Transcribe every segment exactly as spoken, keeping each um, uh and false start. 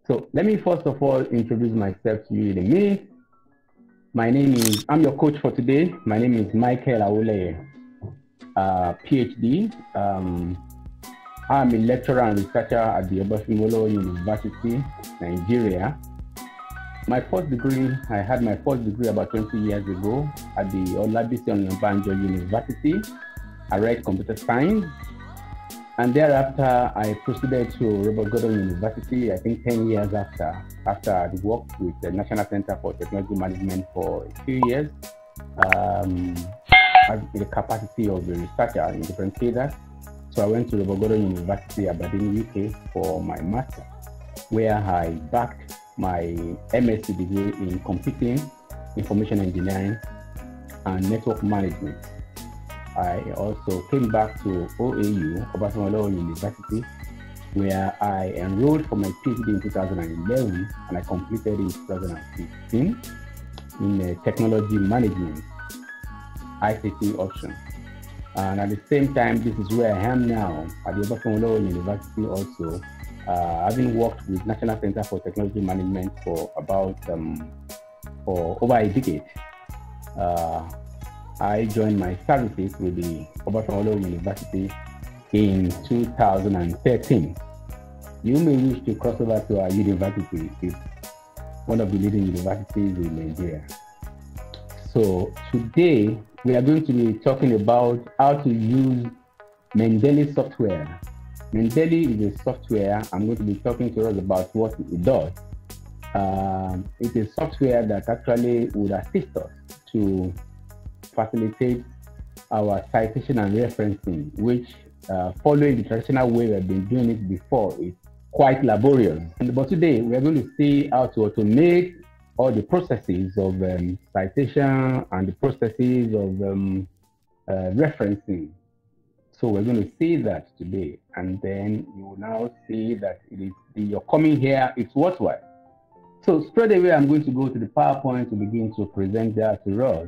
So let me first of all introduce myself to you in a minute. My name is, I'm your coach for today. My name is Michael Awole, uh, PhD. Um, I'm a lecturer and researcher at the Obafemi University, Nigeria. My first degree, I had my first degree about twenty years ago at the Olabisi Onabanjo University. I read computer science. And thereafter, I proceeded to Robert Gordon University, I think ten years after, after I'd worked with the National Center for Technology Management for a few years, um, in the capacity of a researcher in different fields. So I went to Robert Gordon University, Aberdeen, U K for my master, where I backed my M S c degree in computing, information engineering, and network management. I also came back to O A U, Obafemi University, where I enrolled for my PhD in two thousand eleven, and I completed in two thousand fifteen in uh, technology management, I C T option. And at the same time, this is where I am now at the Obafemi University also, uh, having worked with National Center for Technology Management for about um, for over a decade. Uh, I joined my services with the Obafemi University in two thousand thirteen. You may wish to cross over to our university. It's one of the leading universities in Nigeria. So today we are going to be talking about how to use Mendeley software. Mendeley is a software. I'm going to be talking to us about what it does. Um, it's a software that actually would assist us to facilitate our citation and referencing, which uh, following the traditional way we've been doing it before is quite laborious. And, but today we're going to see how to automate all the processes of um, citation and the processes of um, uh, referencing. So we're going to see that today, and then you will now see that it is the, you're coming here, it's worthwhile. So straight away I'm going to go to the PowerPoint to begin to present that to us.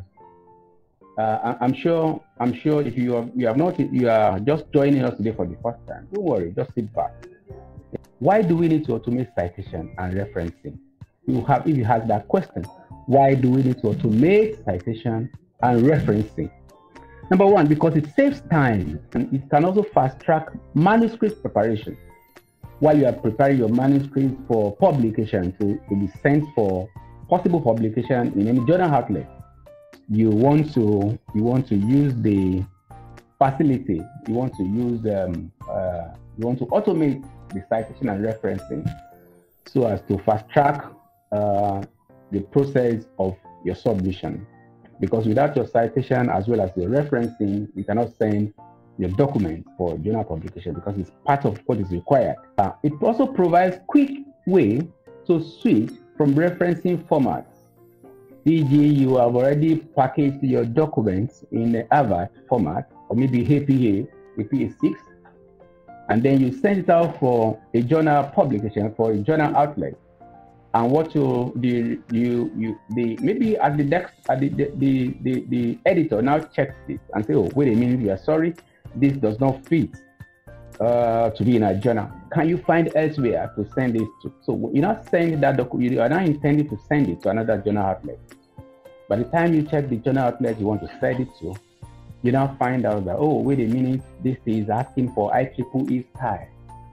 Uh, I'm sure. I'm sure if you have, you have not, you are just joining us today for the first time. Don't worry, just sit back. Why do we need to automate citation and referencing? You have, if you have that question, why do we need to automate citation and referencing? Number one, because it saves time and it can also fast track manuscript preparation. While you are preparing your manuscript for publication to, to be sent for possible publication in any journal outlet, you want to you want to use the facility, you want to use um, uh, you want to automate the citation and referencing so as to fast track uh, the process of your submission. Because without your citation as well as the referencing, you cannot send your document for journal publication because it's part of what is required. Uh, it also provides quick way to switch from referencing formats. for example, you have already packaged your documents in the A V A T format, or maybe A P A, A P A six, and then you send it out for a journal publication, for a journal outlet. And what you the you you the maybe at the next at the the, the the the editor now checks it and say, oh, wait a minute, we are sorry, this does not fit uh, to be in a journal. Can you find elsewhere to send this to? So you're not sending that document, you are not intending to send it to another journal outlet. By the time you check the journal outlet you want to send it to, you now find out that, oh, wait a minute, this is asking for I triple E style.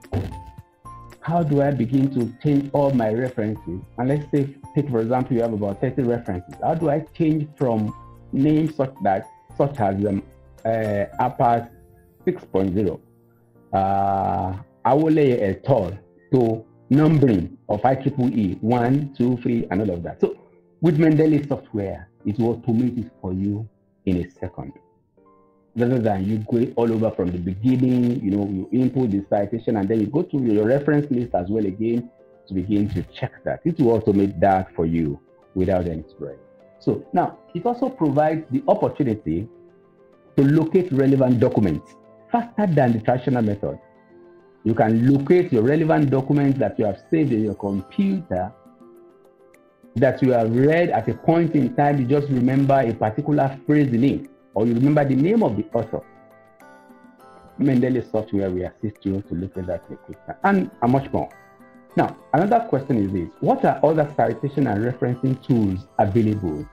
How do I begin to change all my references? And let's say, take for example, you have about thirty references. How do I change from names such that, such as um, uh, A P A S six point oh, uh, Awole et al. To numbering of I triple E, one, two, three, and all of that. So with Mendeley software, it will automate it for you in a second. Rather than you go all over from the beginning, you know, you input the citation and then you go to your reference list as well again to begin to check that. It will automate that for you without any stress. So now, it also provides the opportunity to locate relevant documents faster than the traditional method. You can locate your relevant documents that you have saved in your computer, that you have read at a point in time. You just remember a particular phrase in it, or you remember the name of the author. Mendeley software will assist you to look at that in a quick time, and, and much more. Now, another question is this: what are other citation and referencing tools available?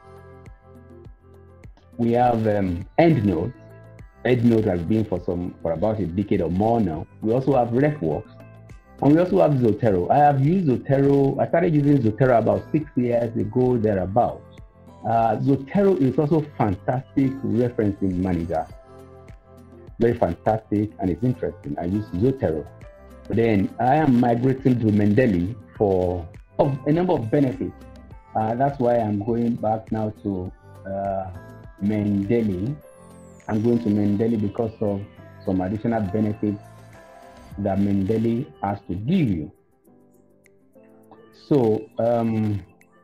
We have um, EndNote. EndNote has been for some for about a decade or more now. We also have RefWorks, and we also have Zotero. I have used Zotero. I started using Zotero about six years ago, thereabouts. Uh, Zotero is also fantastic referencing manager. Very fantastic, and it's interesting. I use Zotero. But then I am migrating to Mendeley for oh, a number of benefits. Uh, that's why I'm going back now to uh, Mendeley. I'm going to Mendeley because of some additional benefits that Mendeley has to give you. So, um,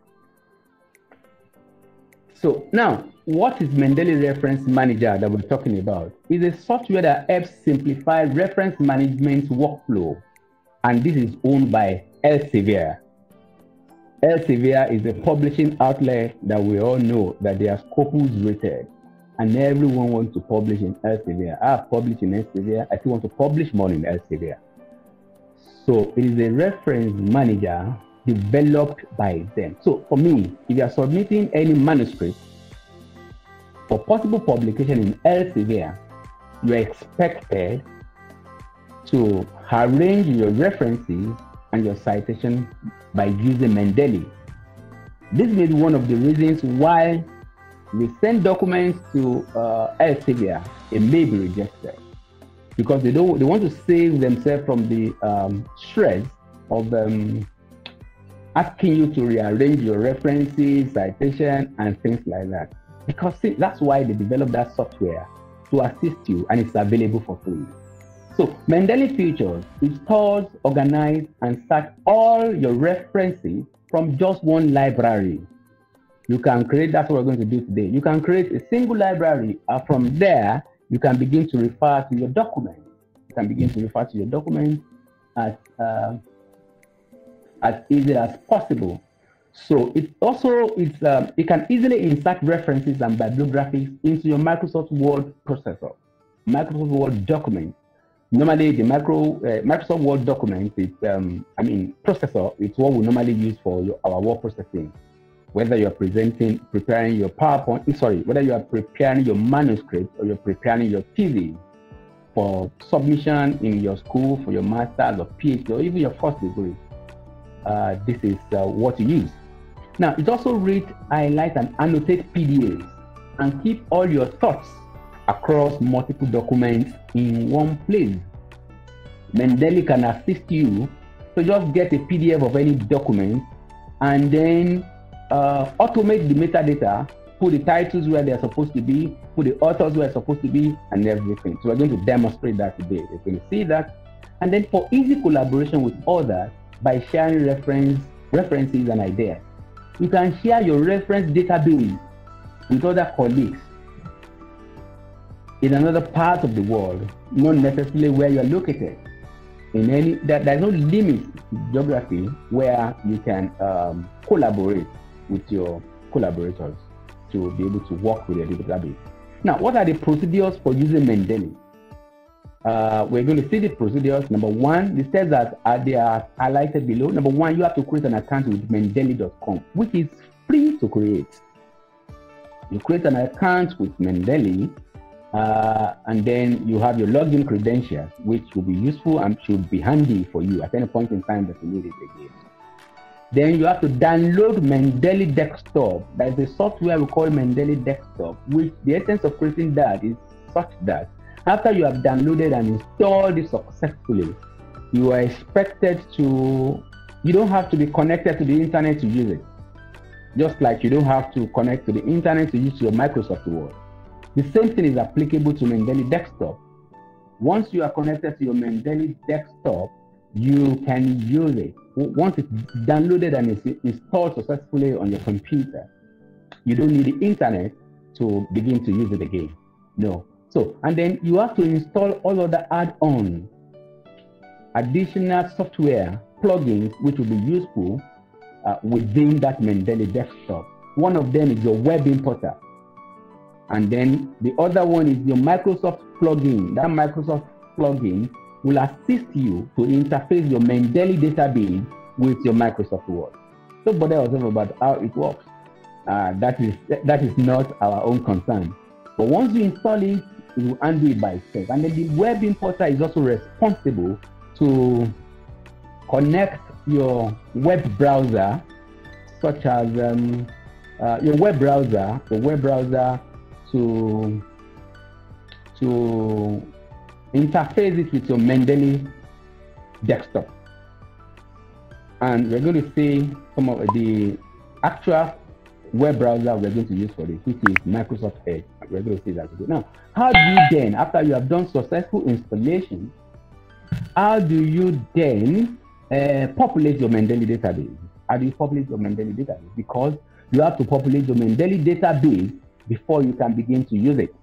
so now, what is Mendeley Reference Manager that we're talking about? It's a software that helps simplify reference management workflow, and this is owned by Elsevier. Elsevier is a publishing outlet that we all know that they are Scopus rated, and everyone wants to publish in Elsevier. I have published in Elsevier. I still want to publish more in Elsevier. So it is a reference manager developed by them. So for me, if you are submitting any manuscript for possible publication in Elsevier, you are expected to arrange your references and your citation by using Mendeley. This may be one of the reasons why we send documents to uh, Elsevier, it may be rejected because they don't. They want to save themselves from the um, stress of um, asking you to rearrange your references, citation, and things like that. Because that's why they developed that software to assist you, and it's available for free. So Mendeley features, it stores, organize, and search all your references from just one library. You can create, that's what we're going to do today. You can create a single library, and from there, you can begin to refer to your document. You can begin to refer to your document as, uh, as easy as possible. So it also, it's, um, it can easily insert references and bibliographies into your Microsoft Word processor, Microsoft Word document. Normally, the micro, uh, Microsoft Word document, is, um, I mean, processor, it's what we normally use for your, our word processing. Whether you're presenting, preparing your PowerPoint, sorry, whether you are preparing your manuscript or you're preparing your thesis for submission in your school for your master's or PhD or even your first degree, uh, this is uh, what you use. Now, it also reads, highlight, and annotate P D Fs and keep all your thoughts across multiple documents in one place. Mendeley can assist you to just get a P D F of any document and then uh, automate the metadata, put the titles where they're supposed to be, put the authors where they're supposed to be, and everything. So we're going to demonstrate that today. You're going to see that. And then for easy collaboration with others by sharing reference, references and ideas. You can share your reference database with other colleagues in another part of the world, not necessarily where you are located. In any, that there's no limit to geography where you can um, collaborate with your collaborators to be able to work with your database. Now, what are the procedures for using Mendeley? Uh, we're going to see the procedures. Number one, the steps that are, they are highlighted below. Number one, you have to create an account with Mendeley dot com, which is free to create. You create an account with Mendeley, uh, and then you have your login credentials, which will be useful and should be handy for you at any point in time that you need it again. Then you have to download Mendeley Desktop. That is a software we call Mendeley Desktop, which the essence of creating that is such that after you have downloaded and installed it successfully, you are expected to, you don't have to be connected to the internet to use it. Just like you don't have to connect to the internet to use your Microsoft Word. The same thing is applicable to Mendeley Desktop. Once you are connected to your Mendeley Desktop, you can use it. Once it's downloaded and it's installed successfully on your computer, you don't need the internet to begin to use it again. No. So, and then you have to install all other add-ons, additional software, plugins, which will be useful uh, within that Mendeley Desktop. One of them is your web importer. And then the other one is your Microsoft plugin. That Microsoft plugin will assist you to interface your Mendeley database with your Microsoft Word. Don't bother yourself about how it works. Uh, that is that is not our own concern. But once you install it, it will undo it by itself. And then the web importer is also responsible to connect your web browser, such as um, uh, your web browser, the web browser to to interface it with your Mendeley desktop. And we're going to see some of the actual web browser we're going to use for this, which is Microsoft Edge. We're going to see that today. Now, how do you then, after you have done successful installation, how do you then uh, populate your Mendeley database? How do you populate your Mendeley database? Because you have to populate your Mendeley database before you can begin to use it.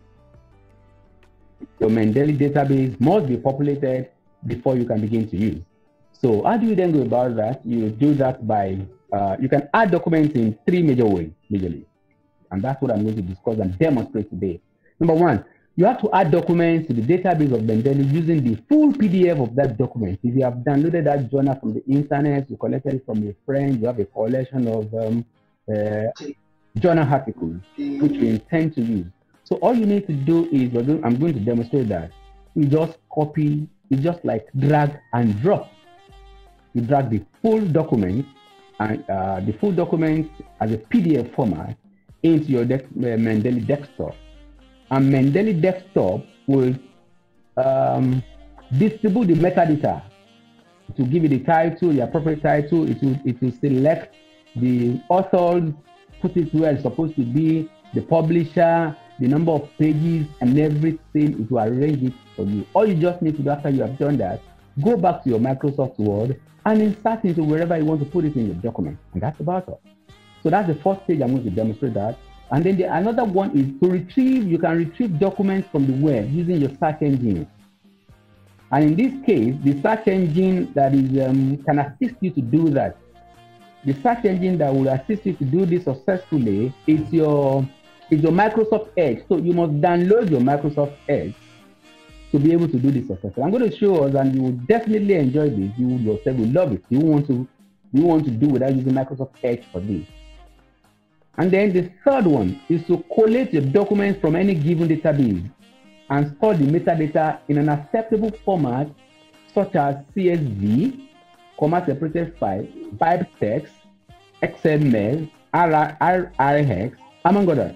Your Mendeley database must be populated before you can begin to use. So how do you then go about that? You do that by, uh, you can add documents in three major ways, majorly. And that's what I'm going to discuss and demonstrate today. Number one, you have to add documents to the database of Mendeley using the full P D F of that document. If you have downloaded that journal from the internet, you collected it from a friend, you have a collection of um, uh, journal articles, which you intend to use. So all you need to do is, we're going, I'm going to demonstrate that. You just copy, you just like drag and drop. You drag the full document and uh, the full document as a P D F format into your de uh, Mendeley desktop. And Mendeley desktop will um, distribute the metadata to give you the title, the appropriate title. It will, it will select the author, put it where it's supposed to be, the publisher, the number of pages, and everything. It will arrange it for you. All you just need to do after you have done that, go back to your Microsoft Word and insert into wherever you want to put it in your document. And that's about it. So that's the first stage. I'm going to demonstrate that. And then the, another one is to retrieve, you can retrieve documents from the web using your search engine. And in this case, the search engine that is um, can assist you to do that. The search engine that will assist you to do this successfully is your, is your Microsoft Edge. So you must download your Microsoft Edge to be able to do this successfully. I'm going to show us, and you will definitely enjoy this. You yourself will love it. You want to, you want to do without using Microsoft Edge for this. And then the third one is to collate your documents from any given database and store the metadata in an acceptable format, such as C S V, comma separated file, pipe text, X M L, R R X, among others.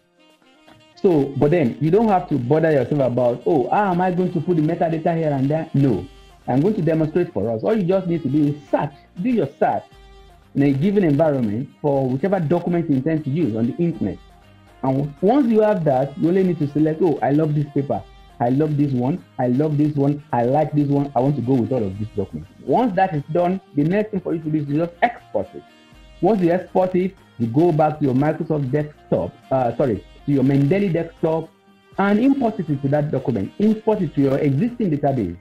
So, but then you don't have to bother yourself about, oh, how am I going to put the metadata here and there? No, I'm going to demonstrate for us. All you just need to do is search, do your search in a given environment for whichever document you intend to use on the internet. And once you have that, you only need to select, oh, I love this paper, I love this one, I love this one, I like this one, I want to go with all of these documents. Once that is done, the next thing for you to do is just export it. Once you export it, you go back to your Microsoft desktop, uh, sorry, to your Mendeley desktop and import it into that document. Import it to your existing database.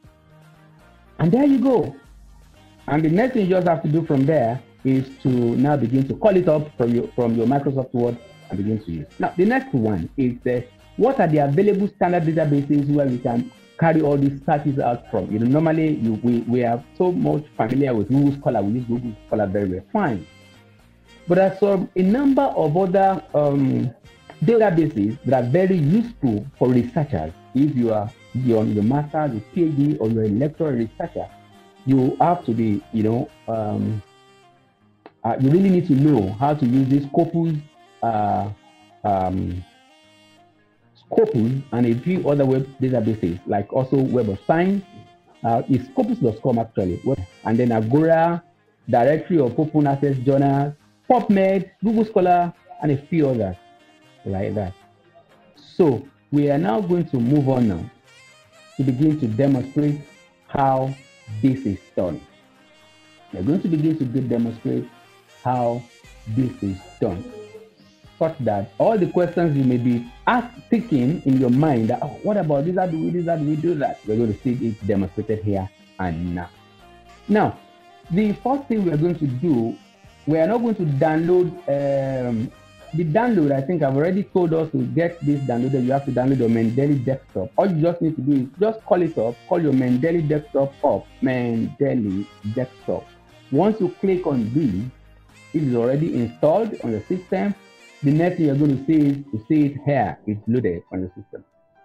And there you go. And the next thing you just have to do from there is to now begin to call it up from your, from your Microsoft Word and begin to use. Now, the next one is uh, what are the available standard databases where we can carry all these searches out from? You know, normally you, we, we are so much familiar with Google Scholar. We use Google Scholar very well. Fine. But there's some, a number of other um, databases that are very useful for researchers. If you are you're on your master's, your PhD, or you're a lecturer, researcher, you have to be, you know, um, uh, you really need to know how to use this Scopus, uh, um, Scopus, and a few other web databases, like also Web of Science. Uh, it's scopus dot com actually, and then Agora, Directory of Open Access Journals, PubMed, Google Scholar, and a few others like that. So we are now going to move on now to begin to demonstrate how this is done. We're going to begin to demonstrate how this is done, such that all the questions you may be asking in your mind, that, oh, what about this, how do we do that, we do that, we're going to see it demonstrated here and now. Now, the first thing we're going to do, we are not going to download um, the download. I think I've already told us to get this downloaded. You have to download your Mendeley desktop. All you just need to do is just call it up, call your Mendeley desktop up, Mendeley desktop. Once you click on this, it is already installed on the system. The next thing you're going to see is you see it here. It's loaded on the system.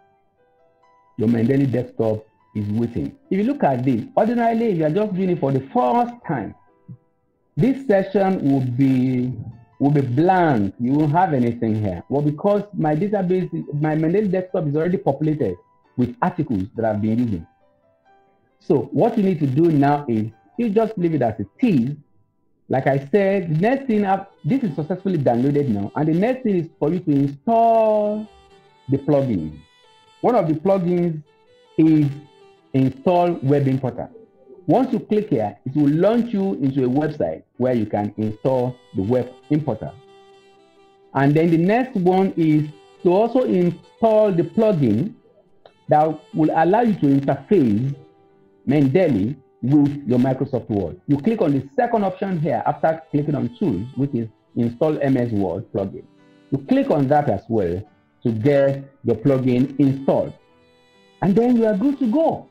Your Mendeley desktop is waiting. If you look at this, ordinarily, if you are just doing it for the first time, this session will be will be blank. You won't have anything here. Well, because my database, my Mendeley desktop is already populated with articles that I've been using. So what you need to do now is you just leave it as it is. Like I said, the next thing, I've, this is successfully downloaded now, and the next thing is for you to install the plugin. One of the plugins is install Web Importer. Once you click here, it will launch you into a website where you can install the Web Importer. And then the next one is to also install the plugin that will allow you to interface Mendeley with your Microsoft Word. You click on the second option here after clicking on Tools, which is Install M S Word plugin. You click on that as well to get your plugin installed. And then you are good to go.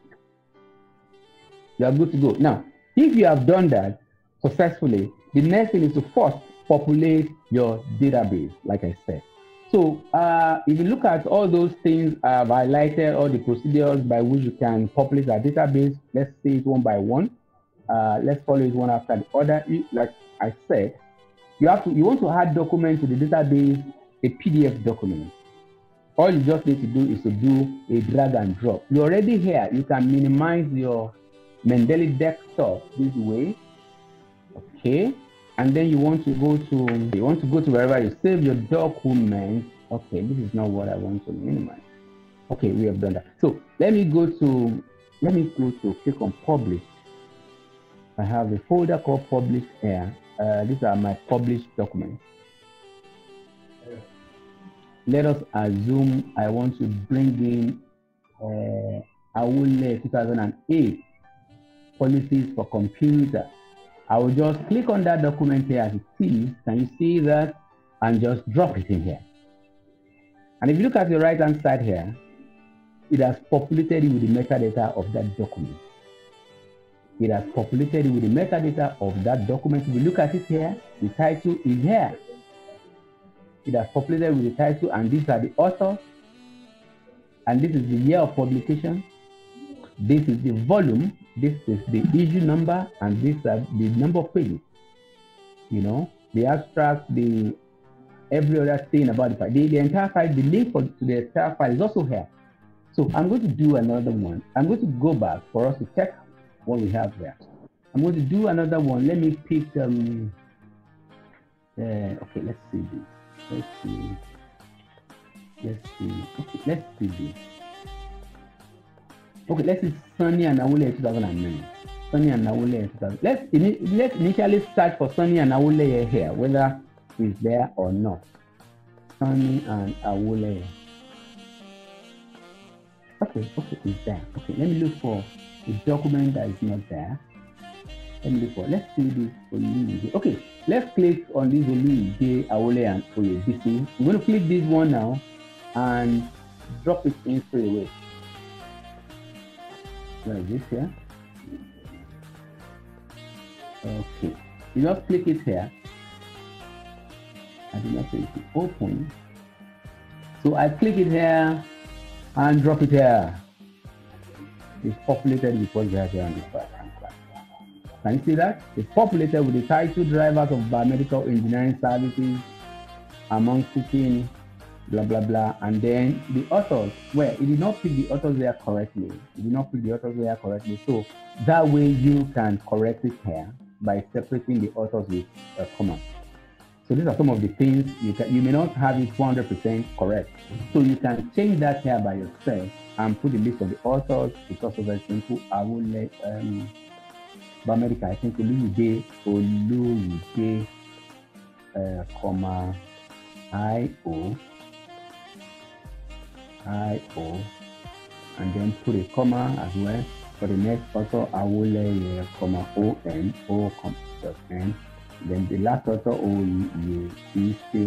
You are good to go. Now, if you have done that successfully, the next thing is to first populate your database, like I said. So uh, if you look at all those things I've highlighted, all the procedures by which you can populate a database, let's see it one by one. Uh, let's follow it one after the other. Like I said, you have to, you want to add document to the database, a P D F document. All you just need to do is to do a drag and drop. You're already here. You can minimize your Mendeley desktop this way. Okay. And then you want to go to, you want to go to wherever you save your document. Okay, this is not what I want to minimize. Okay, we have done that. So let me go to, let me go to click on publish. I have a folder called publish here. Uh, these are my published documents. Let us assume I want to bring in uh, Awule two thousand eight policies for computer. I will just click on that document here as it is. Can you see that? And just drop it in here. And if you look at the right hand side here, it has populated it with the metadata of that document. It has populated it with the metadata of that document. If you look at it here, the title is here. It has populated with the title, and these are the authors. And this is the year of publication. This is the volume. This is the issue number, and these are the number of pages. You know, the abstract, the every other thing about the file. The, the entire file, the link for, to the entire file is also here. So I'm going to do another one. I'm going to go back for us to check what we have there. I'm going to do another one. Let me pick, um, uh, okay, let's see this. Let's see. Let's see. Okay, let's see this. Okay, let's see Sunny and Awule two thousand nine. Sunny and Awule two thousand. Let's, let's initially search for Sunny and Awule here, whether it's there or not. Sunny and Awule. Okay, okay, it's there. Okay, let me look for a document that is not there. Let me look for, let's see this Oluyide. Okay, let's click on this Oluyide, Awule and Oyedisi. I'm going to click this one now and drop it in straight away. Where is this here? Okay, you just click it here. I do not say it open. So I click it here and drop it here. It's populated with what we have here on this right hand side. Can you see that? It's populated with the title, drivers of biomedical engineering services, among teaching, blah blah blah, and then the authors. Well, it did not pick the authors there correctly. It did not pick the authors there correctly. So that way you can correct it here by separating the authors with a comma. So these are some of the things you can. You may not have it one hundred percent correct. So you can change that here by yourself and put the list of the authors. It's also very simple. I will let um, biomedical. I think Oluyide, Oluyide, uh, comma, I O. I O, and then put a comma as well for the next author. Awule, comma O N, O comma N. Then the last author O U D C,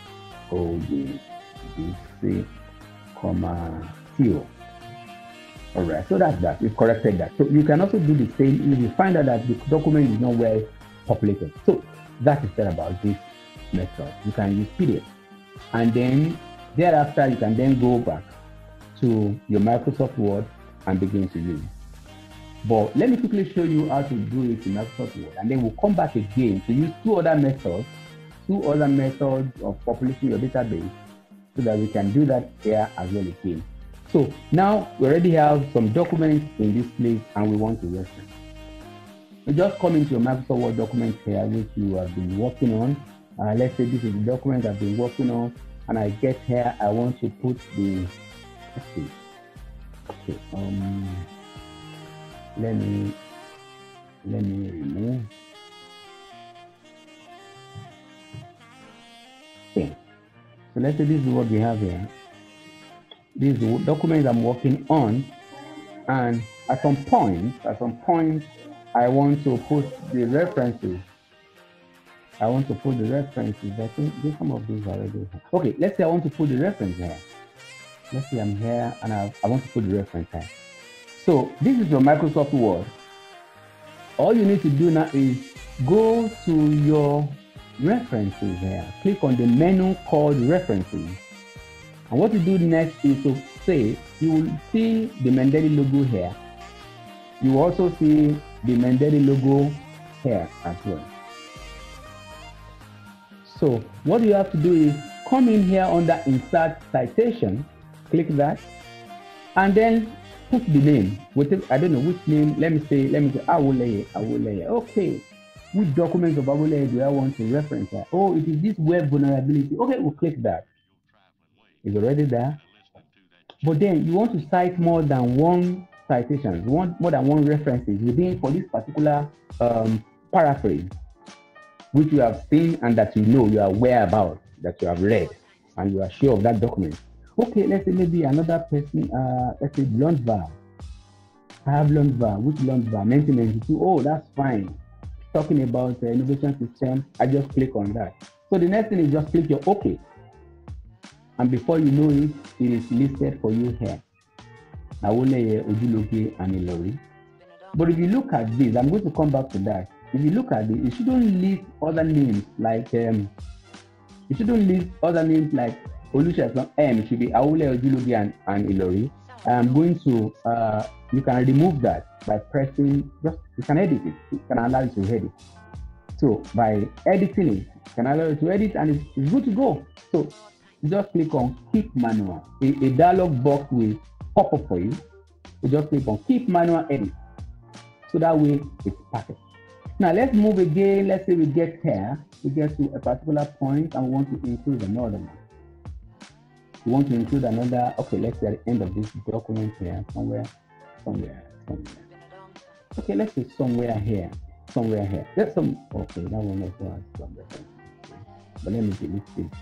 O U D C, comma T O. All right, so that's that. We've corrected that. So you can also do the same if you find out that the document is not well populated. So that is said about this method. You can use P D F. And then thereafter, you can then go back to your Microsoft Word and begin to use it. But let me quickly show you how to do it in Microsoft Word. And then we'll come back again to use two other methods, two other methods of populating your database so that we can do that here as well again. So now we already have some documents in this place and we want to reference. You just come into your Microsoft Word document here, which you have been working on. Uh, let's say this is the document I've been working on, and I get here, I want to put the, let's see, okay, um, let me, let me remove, okay, so let's say this is what we have here. This is the document I'm working on, and at some point, at some point, I want to put the references. I want to put the references. I think some of these are already. Okay, let's say I want to put the reference here. Let's say I'm here and I, I want to put the reference here. So this is your Microsoft Word. All you need to do now is go to your references here. Click on the menu called references. And what you do next is to say, you will see the Mendeley logo here. You will also see the Mendeley logo here as well. So what you have to do is come in here under Insert Citation, click that, and then put the name. With I don't know which name. Let me say, let me say Awoleye, Awoleye. Okay, which documents of Awoleye do I want to reference here? Oh, it is this web vulnerability. Okay, we'll click that. It's already there. But then you want to cite more than one citation, you want more than one references within for this particular um, paraphrase, which you have seen and that you know, you are aware about, that you have read, and you are sure of that document. Okay, let's say maybe another person, uh, let's say Lundvar. I have Lundvar, which Lundvar? nineteen ninety-two, oh, that's fine. Talking about the innovation system, I just click on that. So the next thing is just click your OK. And before you know it, it is listed for you here. Awoleye, Ojuloke, and Ilori. But if you look at this, I'm going to come back to that. If you look at it, it shouldn't list other names like um, it shouldn't list other names like Olusegun M. It should be Awoleye, Ojuloke, and, and Ilori. I'm going to uh, you can remove that by pressing. Just you can edit it. You can allow it to edit. So by editing it, you can allow it to edit, and it's, it's good to go. So you just click on Keep Manual. A, a dialog box will pop up for you. You just click on Keep Manual Edit. So that way it's perfect. Now let's move again. Let's say we get here, we get to a particular point and we want to include another one. We want to include another, okay, let's say at the end of this document here, somewhere, somewhere, somewhere. Okay, let's say somewhere here, somewhere here. There's some, okay, that one also has somewhere. But let me delete this.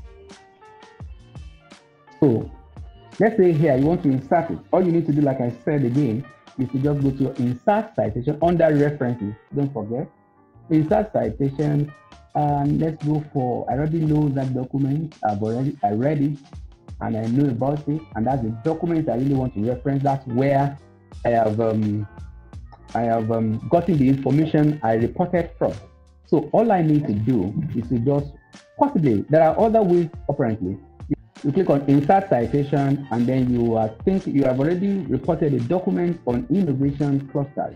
So let's say here you want to insert it. All you need to do, like I said again, is to just go to your Insert Citation under References. Don't forget. Insert Citation, and let's go for, I already know that document. I've already, I read it, and I know about it, and that's the document I really want to reference. That's where I have, um, I have um, gotten the information I reported from. So all I need to do is to just, possibly, there are other ways, apparently. You click on Insert Citation, and then you uh, think you have already reported a document on innovation clusters.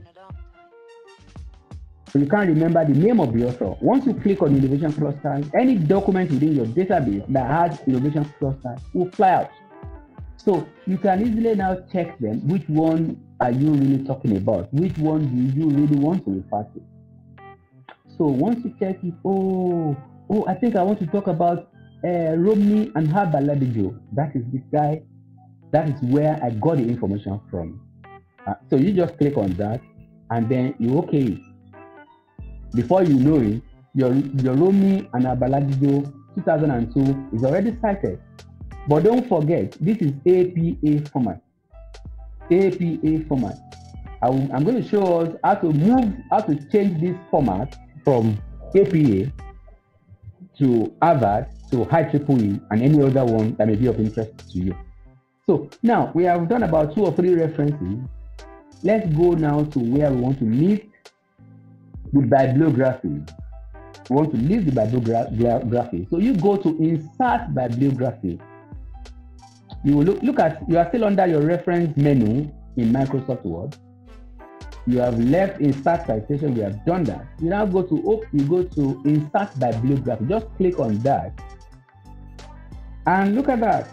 So you can't remember the name of the author. Once you click on innovation clusters, any document within your database that has innovation clusters will fly out. So you can easily now check them. Which one are you really talking about? Which one do you really want to refer to? So once you check it, oh, oh, I think I want to talk about Uh, Romney and her Baladijo. That is this guy. That is where I got the information from. Uh, so you just click on that, and then you okay it. Before you know it, your your Romney and her Baladijo two thousand two is already cited. But don't forget, this is A P A format. A P A format. I will, I'm going to show us how to move, how to change this format from A P A to Harvard, to I triple E, and any other one that may be of interest to you. So now we have done about two or three references. Let's go now to where we want to list the bibliography. We want to list the bibliography. So you go to insert bibliography. You will look, look at, you are still under your reference menu in Microsoft Word. You have left insert citation, we have done that. You now go to, oh, you go to insert bibliography. Just click on that. And look at that.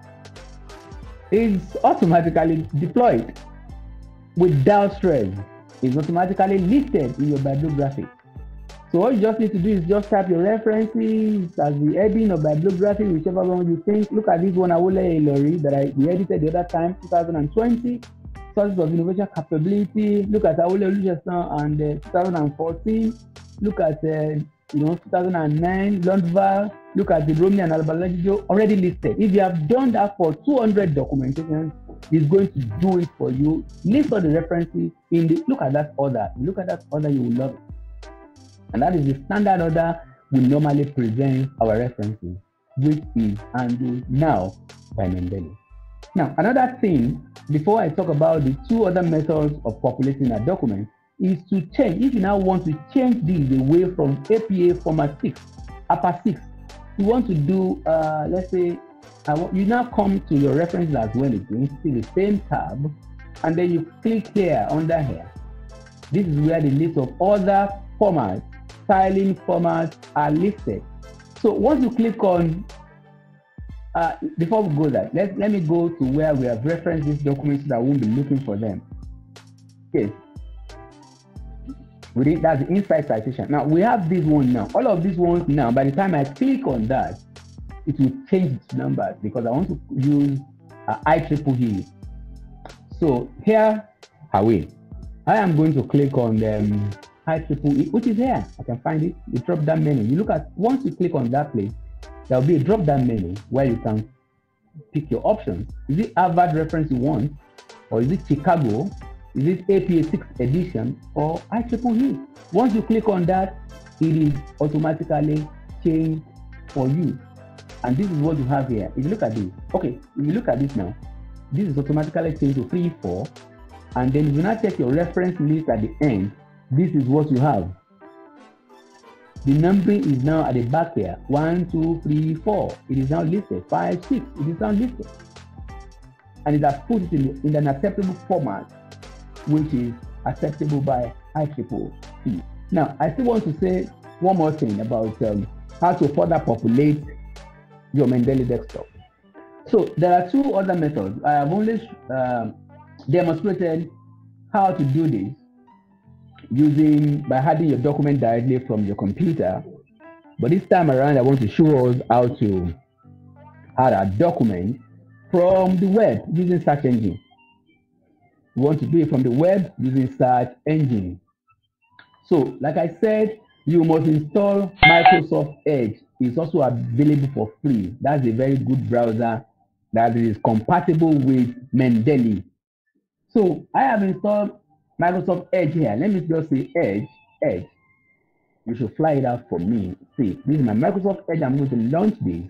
It's automatically deployed without stress. It's automatically listed in your bibliography. So all you just need to do is just type your references as the heading of bibliography, whichever one you think. Look at this one, Awole Ilori, that I we edited the other time, two thousand twenty. Sources of innovation capability. Look at Awole Olusegun and uh, two thousand fourteen. Look at uh, you know two thousand nine, Lundval. Look at the Romney and Albalajijo already listed. If you have done that for two hundred documentations, it's going to do it for you. List all the references in the. Look at that order. Look at that order, you will love it. And that is the standard order we normally present our references, which is handled now by Mendeley. Now, another thing, before I talk about the two other methods of populating a document, is to change. If you now want to change this away from A P A format six, upper six, you want to do, uh, let's say, I want, you now come to your references as well again, see the same tab, and then you click here, under here. This is where the list of other formats, styling formats are listed. So once you click on, uh, before we go there, let, let me go to where we have referenced these documents so that I won't be looking for them. Okay. We did, that's the inside citation. Now we have this one now. All of these ones now, by the time I click on that, it will change its numbers because I want to use uh, I triple E. So here, away. I am going to click on um, I triple E, which is here. I can find it. The drop down menu. You look at, once you click on that place, there will be a drop down menu where you can pick your options. Is it Harvard reference you want? Or is it Chicago? Is it A P A sixth edition or I triple E? Once you click on that, it is automatically changed for you. And this is what you have here. If you look at this, okay, if you look at this now, this is automatically changed to three, four. And then if you now take your reference list at the end, this is what you have. The numbering is now at the back here. One, two, three, four. It is now listed. Five, six. It is now listed. And it has put it in, in an acceptable format, which is acceptable by I triple E. Now, I still want to say one more thing about um, how to further populate your Mendeley desktop. So there are two other methods. I have only um, demonstrated how to do this using by adding your document directly from your computer. But this time around, I want to show us how to add a document from the web using search engine. You want to do it from the web using search engine. So, like I said, you must install Microsoft Edge. It's also available for free. That's a very good browser that is compatible with Mendeley. So I have installed Microsoft Edge here. Let me just say Edge, Edge. You should fly it out for me. See, this is my Microsoft Edge. I'm going to launch this.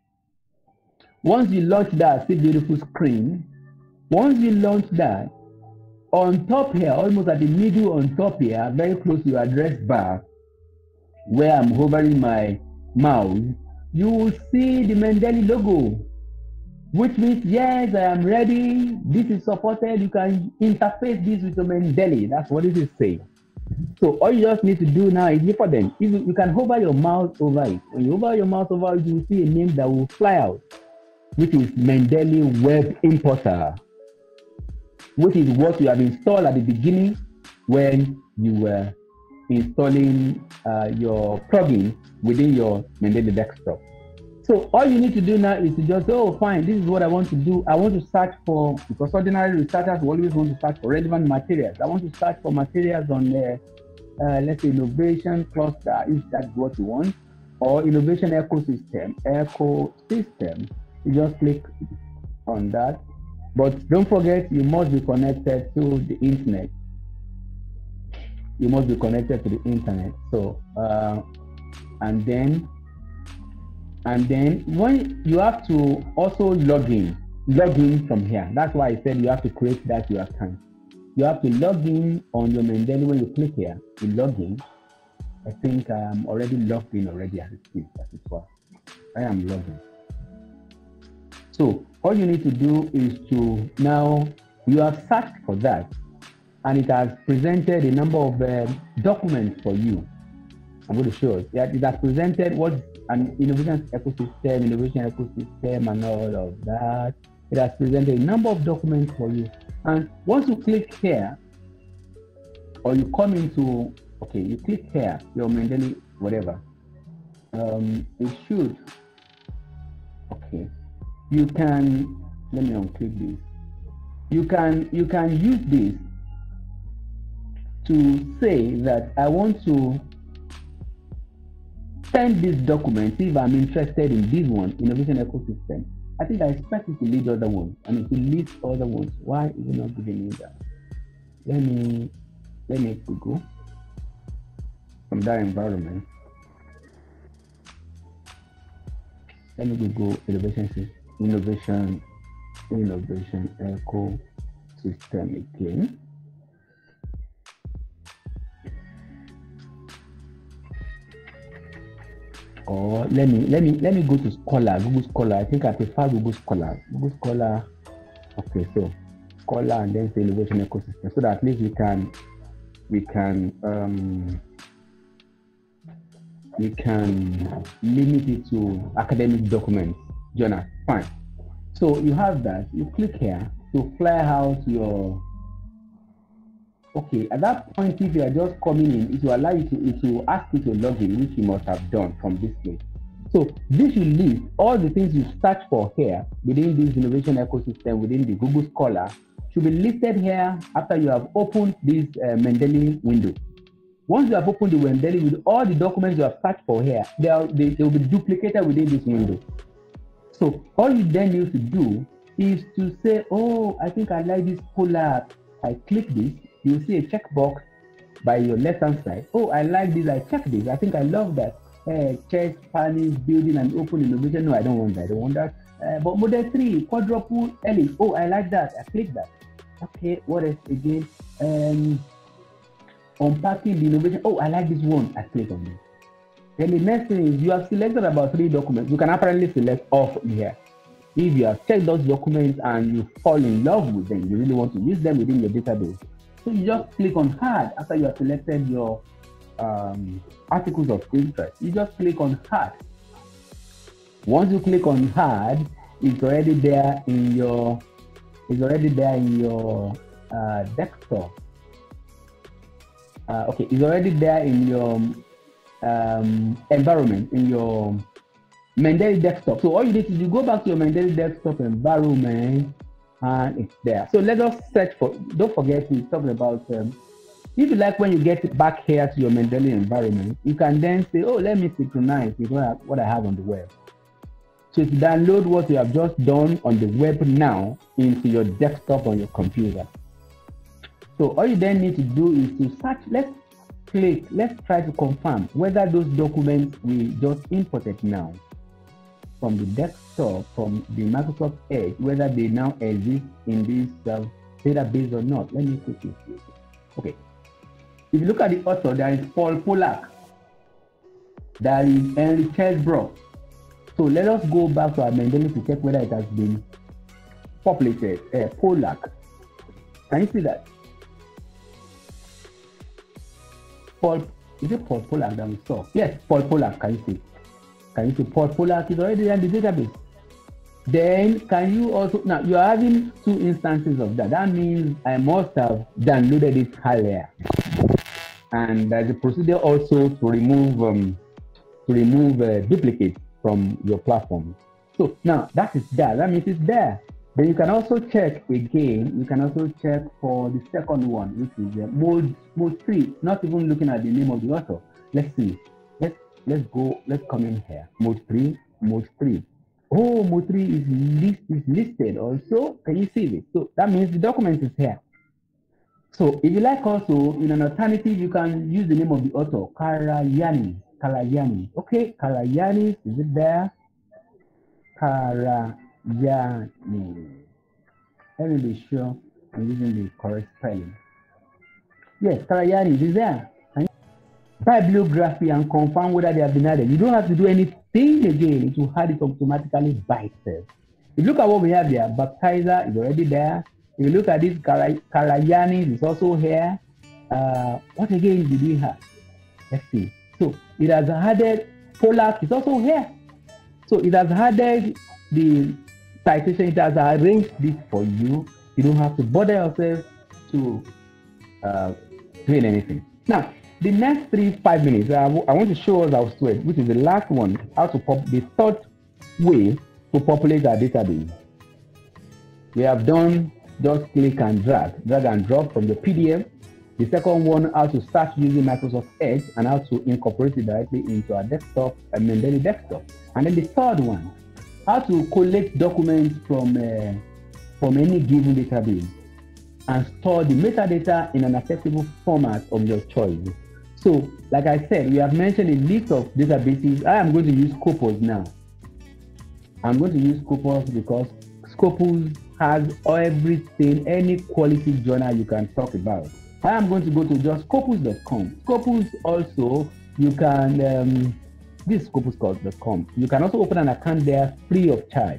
Once you launch that, see beautiful screen. Once you launch that, on top here, almost at the middle on top here, very close to your address bar, where I'm hovering my mouse, you will see the Mendeley logo, which means, yes, I am ready. This is supported. You can interface this with your Mendeley. That's what it is saying. So all you just need to do now is look for them. You, you can hover your mouse over it. When you hover your mouse over it, you will see a name that will fly out, which is Mendeley Web Importer, which is what you have installed at the beginning when you were installing uh, your plugin within your Mendeley desktop. So all you need to do now is to just, oh, fine, this is what I want to do. I want to search for, because ordinary researchers will always want to search for relevant materials. I want to search for materials on, the, uh, let's say, innovation cluster, if that's what you want, or innovation ecosystem, ecosystem. You just click on that. But don't forget, you must be connected to the internet. You must be connected to the internet. So, uh, and then, and then when you have to also log in, log in from here. That's why I said you have to create that your account. You have to log in on your Mendeley. When you click here, you log in. I think I am already logged in already as it is, as it was. I am logged in. So all you need to do is to now, you have searched for that, and it has presented a number of uh, documents for you. I'm going to show it. Yeah, it has presented what an innovation ecosystem, innovation ecosystem, and all of that. It has presented a number of documents for you. And once you click here, or you come into, okay, you click here, your Mendeley, whatever, um, it should, okay, you can, let me unclick this. You can, you can use this to say that I want to send this document if I'm interested in this one, innovation ecosystem. I think I expect it to lead other ones, and if it leads other ones, why is it not giving me that? Let me let me go from that environment. Let me go innovation innovation innovation ecosystem again. Or let me let me let me go to Scholar, Google Scholar. I think I prefer Google Scholar. Google Scholar. Okay, so Scholar and then say innovation ecosystem, so that at least we can we can um we can limit it to academic documents, journal. Fine. So you have that. You click here to fly out your. Okay, at that point, if you are just coming in, it will allow you to, it will ask you to log in, which you must have done from this place. So this will list all the things you search for here within this innovation ecosystem, within the Google Scholar, should be listed here after you have opened this uh, Mendeley window. Once you have opened the Mendeley with all the documents you have searched for here, they, are, they, they will be duplicated within this window. So all you then need to do is to say, oh, I think I like this Scholar. I click this. You see a checkbox by your left hand side. Oh, I like this. I check this. I think I love that. Uh, chess, Spanish, building and open innovation. No, I don't want that. I don't want that. Uh, but model three, quadruple helix. Oh, I like that. I click that. Okay, what else again? Um, unpacking the innovation. Oh, I like this one. I click on this. Then the next thing is you have selected about three documents. You can apparently select all from here. If you have checked those documents and you fall in love with them, you really want to use them within your database. So you just click on Add after you have selected your um, articles of interest. You just click on Add. Once you click on Add, it's already there in your it's already there in your uh, desktop. Uh, okay, it's already there in your um, environment, in your Mendeley desktop. So all you need to do, go back to your Mendeley desktop environment, and it's there. So let us search for, don't forget we're talking about, um, if you like when you get back here to your Mendeley environment, you can then say, oh, let me synchronize with what I have on the web. So to download what you have just done on the web now into your desktop on your computer. So all you then need to do is to search, let's click, let's try to confirm whether those documents we just imported now from the desktop, from the Microsoft Edge, whether they now exist in this uh, database or not. Let me quickly see. Okay. If you look at the author, there is Paul Pollack. There is Henry Chesbrough. So let us go back to our Mendeley to check whether it has been populated. Uh, Pollack. Can you see that? Paul, is it Paul Pollack that we saw? Yes, Paul Pollack. Can you see? Can you see Paul Pollack is already in the database? Then can you also, now you are having two instances of that. That means I must have downloaded it earlier. And there's a procedure also to remove um, to remove uh, duplicates from your platform. So now that is there. That means it's there. Then you can also check again. You can also check for the second one, which is uh, mode mode three. Not even looking at the name of the author. Let's see. Let's let's go. Let's come in here. Mode three. Mode three. Oh, mode three is list is listed also. Can you see this? So that means the document is here. So if you like also, in an alternative, you can use the name of the author, Karayiannis. Karayiannis. Okay, Karayiannis, is it there? Karayiannis. Let me be sure I'm using the correct spelling. Yes, Karayanis is there. Bibliography and confirm whether they have been added. You don't have to do anything again. It will add it automatically by itself. If you look at what we have here, baptizer is already there. If you look at this, Karayanis is also here. Uh, what again did we have? Let's see. So it has added Polak is also here. So it has added the citation. It has arranged this for you. You don't have to bother yourself to uh, doing anything. Now, the next three, five minutes, I, I want to show us our story, which is the last one, how to pop the third way to populate our database. We have done just click and drag, drag and drop from the P D F. The second one, how to start using Microsoft Edge and how to incorporate it directly into our desktop, I mean, daily desktop. And then the third one, how to collect documents from, uh, from any given database and store the metadata in an accessible format of your choice. So, like I said, we have mentioned a list of databases. I am going to use Scopus now. I'm going to use Scopus because Scopus has everything, any quality journal you can talk about. I am going to go to just scopus dot com. Scopus also, you can, um, this is scopus dot com. You can also open an account there free of charge.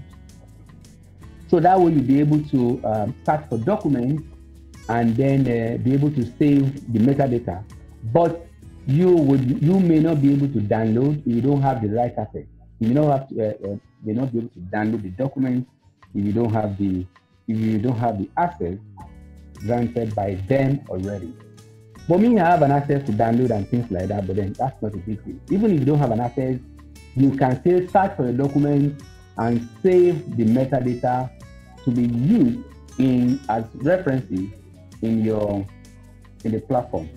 So that way you'll be able to um, search for documents and then uh, be able to save the metadata. But you would, you may not be able to download if you don't have the right access. You may not have to, uh, uh, may not be able to download the documents if you don't have the, if you don't have the access granted by them already. For me, I have an access to download and things like that, but then that's not a big deal. Even if you don't have an access, you can still search for a document and save the metadata to be used in as references in your in the platform.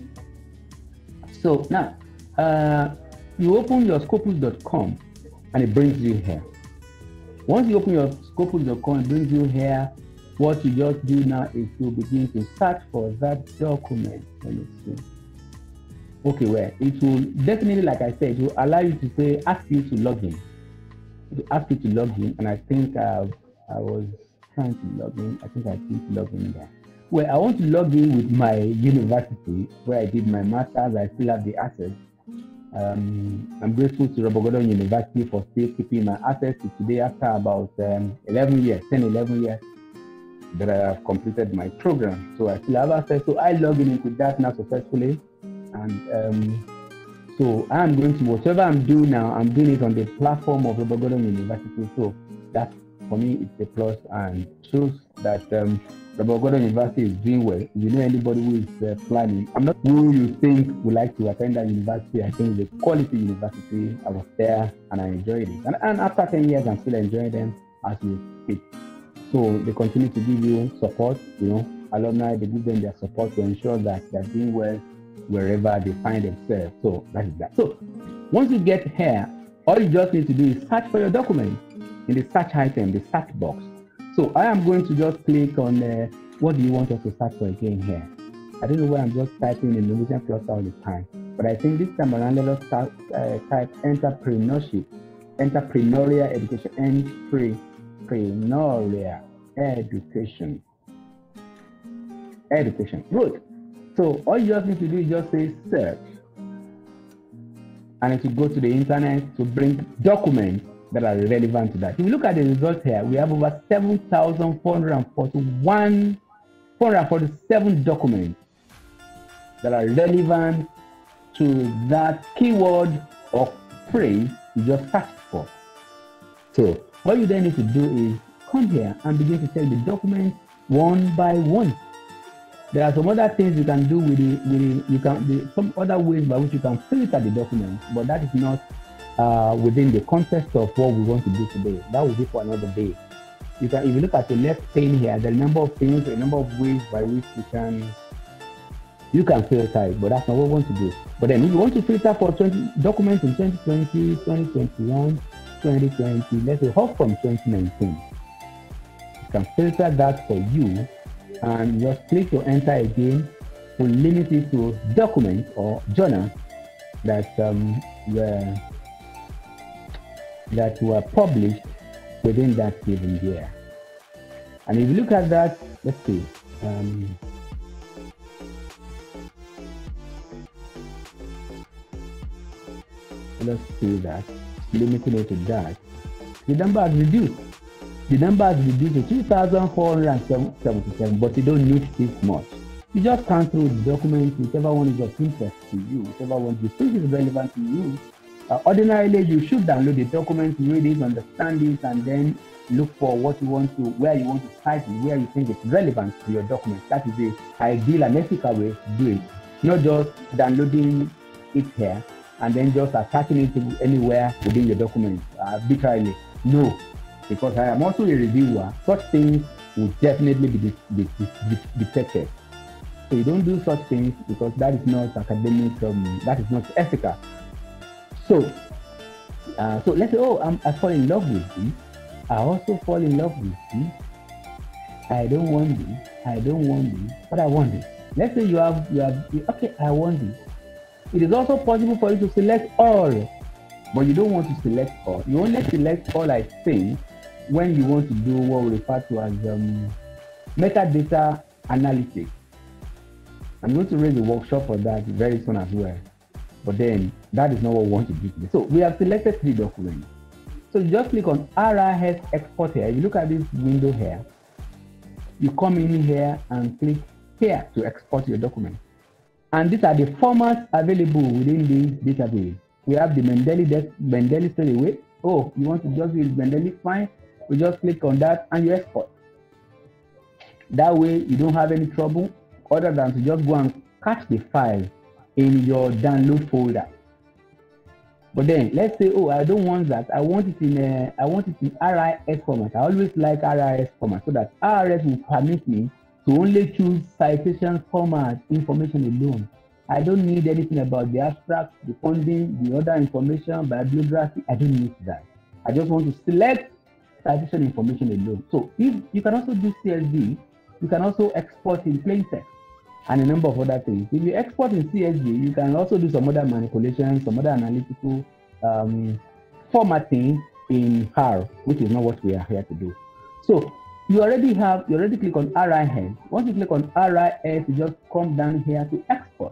So now uh, you open your scopus dot com and it brings you here. Once you open your scopus dot com, it brings you here. What you just do now is to begin to search for that document. Let me see. Okay, well, it will definitely, like I said, it will allow you to say, ask you to log in. It will ask you to log in, and I think uh, I was trying to log in. I think I clicked log in there. Well, I want to log in with my university where I did my master's. I still have the access. Um, I'm grateful to Robert Gordon University for still keeping my access to today after about um, eleven years, ten, eleven years. That I have completed my program, so I still have access. So I log in into that now successfully, and um, so I'm going to whatever I'm doing now, I'm doing it on the platform of Robert Gordon University. So that for me it's a plus and shows that um, Robert Gordon University is doing well. If you know anybody who is uh, planning, I'm not who you think would like to attend that university. I think it's a quality university. I was there and I enjoyed it, and, and after ten years, I'm still enjoying them as we speak. So they continue to give you support, you know, alumni, they give them their support to ensure that they're doing well wherever they find themselves. So that is that. So once you get here, all you just need to do is search for your document in the search item, the search box. So I am going to just click on uh, what do you want us to search for again here. I don't know why I'm just typing in the Norwegian cluster all the time, but I think this time around let us start, uh, type entrepreneurship, entrepreneurial education, entrepreneurial. Entrepreneurial education. Education. Good. So all you just need to do is just say search. And it will go to the internet to bring documents that are relevant to that. If you look at the results here, we have over seven thousand four hundred forty-one, four hundred forty-seven documents that are relevant to that keyword or phrase you just searched for. So all you then need to do is come here and begin to check the documents one by one. There are some other things you can do with it. With it. You can the, some other ways by which you can filter the documents, but that is not uh, within the context of what we want to do today. That will be for another day. You can, if you look at the left pane here, there are a number of things, a number of ways by which you can you can filter it, but that's not what we want to do. But then if you want to filter for twenty documents in twenty twenty, twenty twenty-one, twenty twenty, let's say hop from twenty nineteen. You can filter that for you and just click to enter again to limit it to documents or journals that um, were that were published within that given year. And if you look at that, let's see. Um, let's see that. Limiting it to that. The number has reduced. The number has reduced to two thousand four hundred seventy-seven, but you don't need this much. You just cancel the document, whichever one is of interest to you, whichever one you think is relevant to you. Uh, ordinarily, you should download the document, read it, understand it, and then look for what you want to, where you want to cite it, where you think it's relevant to your document. That is the ideal and ethical way to do it. Not just downloading it here and then just attaching it to anywhere within your document arbitrarily. No, because I am also a reviewer. Such things will definitely be, be, be, be detected. So you don't do such things because that is not academic, um, that is not ethical. So, uh, so let's say, oh, I'm, I fall in love with this. I also fall in love with this. I don't want this. I don't want this, but I want this. Let's say you have, you have, okay, I want this. It is also possible for you to select all, but you don't want to select all. You only select all, I think, when you want to do what we refer to as um, metadata analytics. I'm going to raise a workshop for that very soon as well. But then that is not what we want to do today. So we have selected three documents. So you just click on R I S export here. If you look at this window here, you come in here and click here to export your document. And these are the formats available within this database. We have the Mendeley, Mendeley straight away. Oh, you want to just use Mendeley? Fine. We just click on that and you export. That way you don't have any trouble other than to just go and catch the file in your download folder. But then let's say, oh, I don't want that. I want it in a, I want it in R I S format. I always like R I S format so that R I S will permit me to only choose citation format information alone. I don't need anything about the abstract, the funding, the other information, bibliography. I don't need that. I just want to select citation information alone. So if you can also do C S V, you can also export in plain text and a number of other things. If you export in C S V, you can also do some other manipulations, some other analytical um, formatting in R, which is not what we are here to do. So you already have, you already click on R I S. Once you click on R I S, you just come down here to export.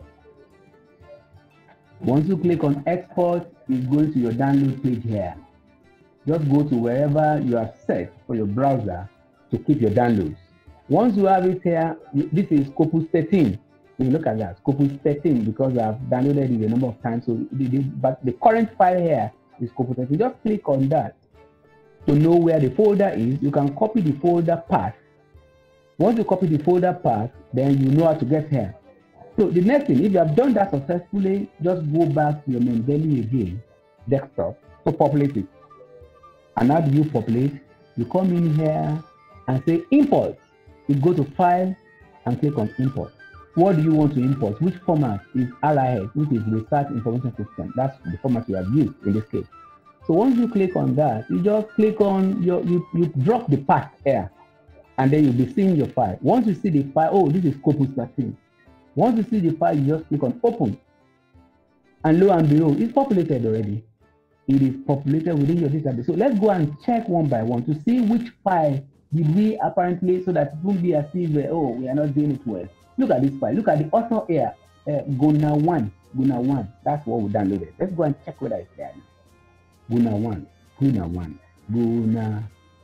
Once you click on export, it's going to your download page here. Just go to wherever you have set for your browser to keep your downloads. Once you have it here, this is Scopus thirteen. You look at that, Scopus thirteen, because I've downloaded it a number of times. So, but the current file here is Scopus thirteen. Just click on that to know where the folder is. You can copy the folder path. Once you copy the folder path, then you know how to get here. So the next thing, if you have done that successfully, just go back to your Mendeley again, desktop, to populate it. And how do you populate? You come in here and say import. You go to file and click on import. What do you want to import? Which format is R I S, which is Research Information System? That's the format you have used in this case. So once you click on that, you just click on your, you, you drop the path here, and then you'll be seeing your file. Once you see the file, oh, this is Scopus thirteen. Once you see the file, you just click on open. And lo and behold, it's populated already. It is populated within your database. So let's go and check one by one to see which file did we apparently, so that it won't be as if, oh, we are not doing it well. Look at this file. Look at the author here, uh, Guna one. Guna one. That's what we downloaded. Let's go and check whether it's there. Guna one. Guna one. Guna.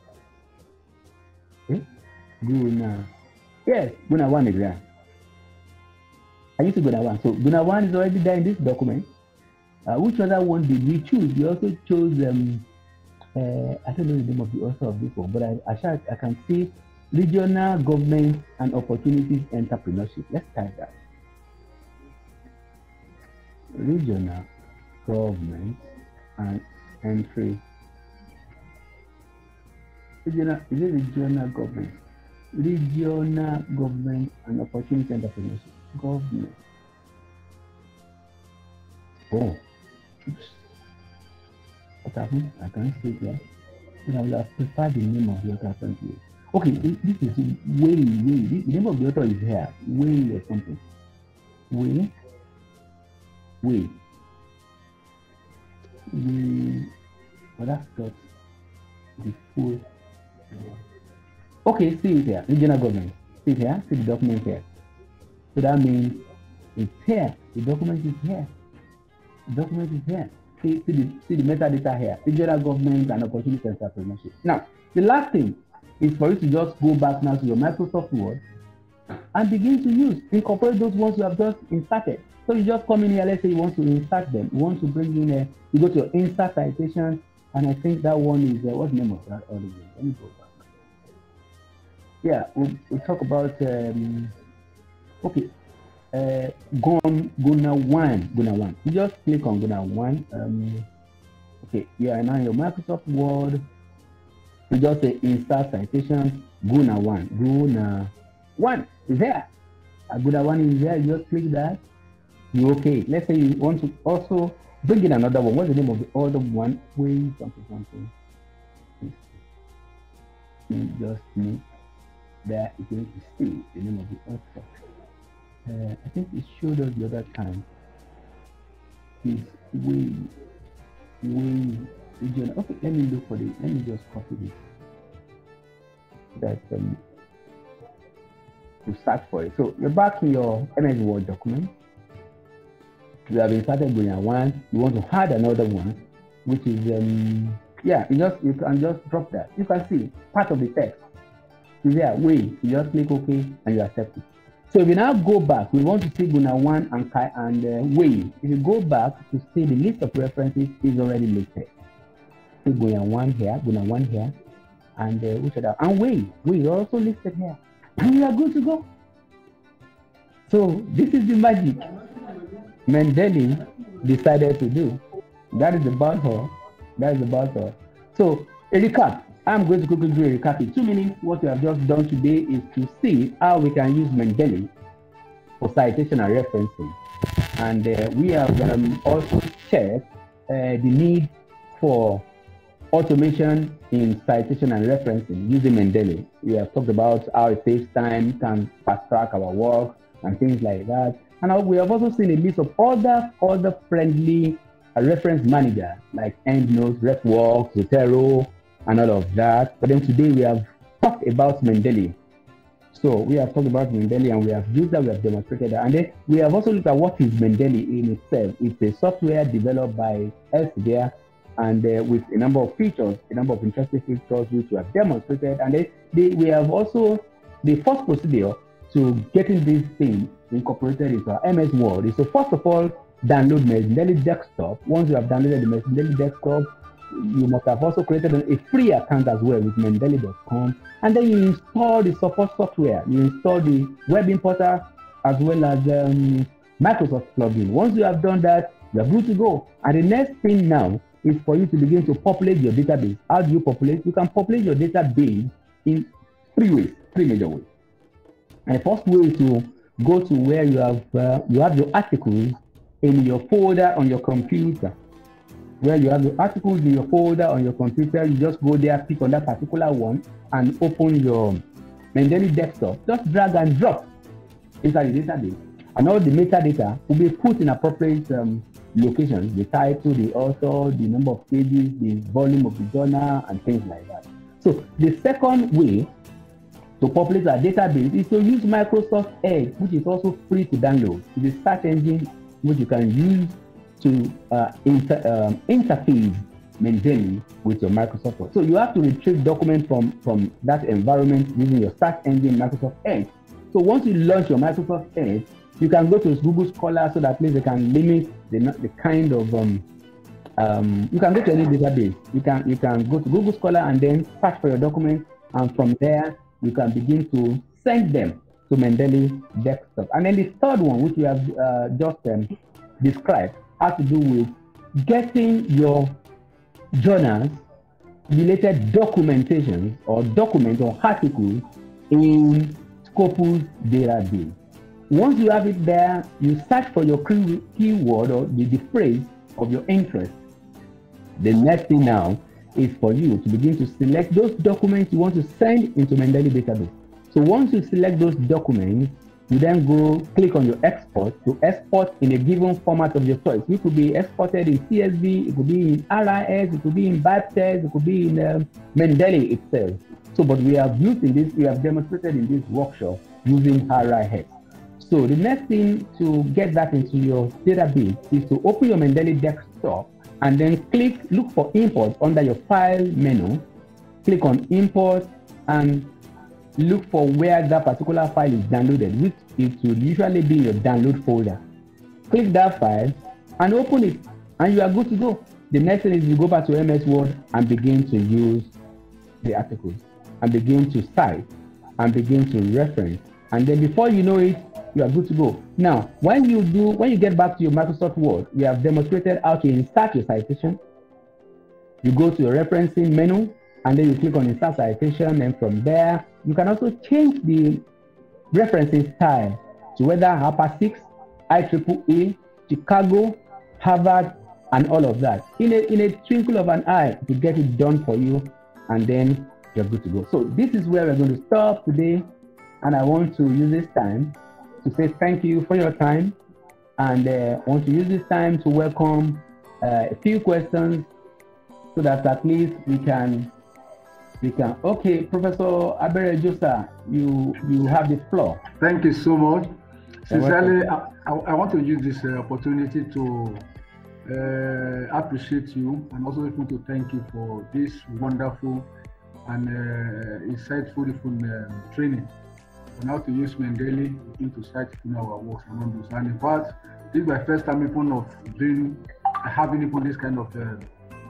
Eh? Guna. Yes, Guna one is there. I used to Guna one. So Guna one is already there in this document. Uh, which other one did we choose? We also chose, um, uh, I don't know the name of the author of this one, but I, I, shall, I can see Regional Government and Opportunities Entrepreneurship. Let's type that. Regional Government and Entry. Regional, is it Regional Government? Regional Government and Opportunity Entrepreneurship. Government. Oh. Oops. What happened? I can't see it here. I will have prepared the name of the author apparently. Okay, this is way, way. The name of the author is here. Way or something. Way. Way. Way. Well, that's got the full. Okay, see it here. Regional government. See here, see the document here. So that means it's here. The document is here. The document is here. See, see, the, see the metadata here. Regional government and opportunity and entrepreneurship. Now, the last thing is for you to just go back now to your Microsoft Word and begin to use, incorporate those ones you have just inserted. So you just come in here, let's say you want to insert them. You want to bring in a, you go to your insert citation, and I think that one is, uh, what's the name of that audio? Let me go back. Yeah, we'll, we'll talk about, um, okay, uh, Gon, Guna one, Guna one. You just click on Guna one. Um, okay, you are now in your Microsoft Word. You just say insert citation, Guna one, Guna one is there. Uh, Guna one is there, you just click that. You okay. Let's say you want to also bring in another one. What's the name of the other one? Wait, something, something. You just need that is going to see the name of the author. Uh, I think it showed us the other time. It's way, way regional. Okay, let me look for it. Let me just copy this. That um, to search for it. So you're back in your M S Word document. You have inserted Guna one. You want to add another one, which is um, yeah. You just you can just drop that. You can see part of the text is there. Way you just click OK and you accept it. So if you now go back, we want to see Guna one and and uh, way. If you go back to see the list of references is already listed. See Guna one here, Guna one here, and uh, which other? And way, way is also listed here, and you are good to go. So this is the magic Mendeley decided to do. That is about her. That is about her. So a recap. I'm going to quickly do a recap in two minutes. What we have just done today is to see how we can use Mendeley for citation and referencing. And uh, we have um, also checked uh, the need for automation in citation and referencing using Mendeley. We have talked about how it saves time, can fast track our work, and things like that. And we have also seen a list of other other friendly uh, reference managers like EndNote, RefWorks, Zotero, and all of that. But then today we have talked about Mendeley. So we have talked about Mendeley and we have used that, we have demonstrated that. And then we have also looked at what is Mendeley in itself. It's a software developed by Elsevier and uh, with a number of features, a number of interesting features which we have demonstrated. And then they, we have also, the first procedure to getting these things incorporated into our M S Word is to first of all download Mendeley Desktop. Once you have downloaded the Mendeley Desktop, you must have also created a free account as well with Mendeley dot com, and then you install the support software. You install the web importer as well as um, Microsoft plugin. Once you have done that, you're good to go. And the next thing now is for you to begin to populate your database. How do you populate? You can populate your database in three ways, three major ways. And the first way is to go to where you have uh, you have your articles in your folder on your computer. Where you have your articles in your folder on your computer, you just go there, click on that particular one, and open your Mendeley Desktop. Just drag and drop inside the database, and all the metadata will be put in appropriate um, locations: the title, the author, the number of pages, the volume of the journal, and things like that. So the second way to populate our database is to use Microsoft Edge, which is also free to download. It's a search engine which you can use to uh, inter, um, interface Mendeley with your Microsoft Word. So you have to retrieve documents from, from that environment using your search engine, Microsoft Edge. So once you launch your Microsoft Edge, you can go to Google Scholar, so that means they can limit the, the kind of, um, um, you can go to any database. You can, you can go to Google Scholar and then search for your documents, and from there, you can begin to send them to Mendeley Desktop. And then the third one, which we have uh, just um, described, has to do with getting your journals related documentation or documents or articles in Scopus database. Once you have it there, you search for your keyword or the, the phrase of your interest. The next thing now is for you to begin to select those documents you want to send into Mendeley database. So once you select those documents, you then go click on your export to export in a given format of your choice. It could be exported in C S V, it could be in R I S, it could be in Baptist, it could be in um, Mendeley itself. So, but we have used in this, we have demonstrated in this workshop using Arrowhead. So the next thing to get that into your database is to open your Mendeley desktop and then click, look for import under your file menu, click on import and look for where that particular file is downloaded, which it will usually be in your download folder. Click that file and open it and you are good to go. The next thing is you go back to M S Word and begin to use the articles and begin to cite and begin to reference. And then before you know it, you are good to go. Now, when you do, when you get back to your Microsoft Word, we have demonstrated how to insert your citation. You go to your referencing menu, and then you click on insert citation, and from there, you can also change the referencing style to whether Harper six, I triple E, Chicago, Harvard, and all of that. In a, in a twinkle of an eye, to get it done for you, and then you're good to go. So this is where we're going to stop today, and I want to use this time to say thank you for your time, and uh, I want to use this time to welcome uh, a few questions so that at least we can, we can. Okay, Professor Abere Josa, you you have the floor. Thank you so much. Sincerely, I, I, I want to use this uh, opportunity to uh, appreciate you and also to thank you for this wonderful and uh, insightful uh, training on how to use Mendeley into cite in our works and on this. And in fact, this is my first time even of doing having even this kind of uh,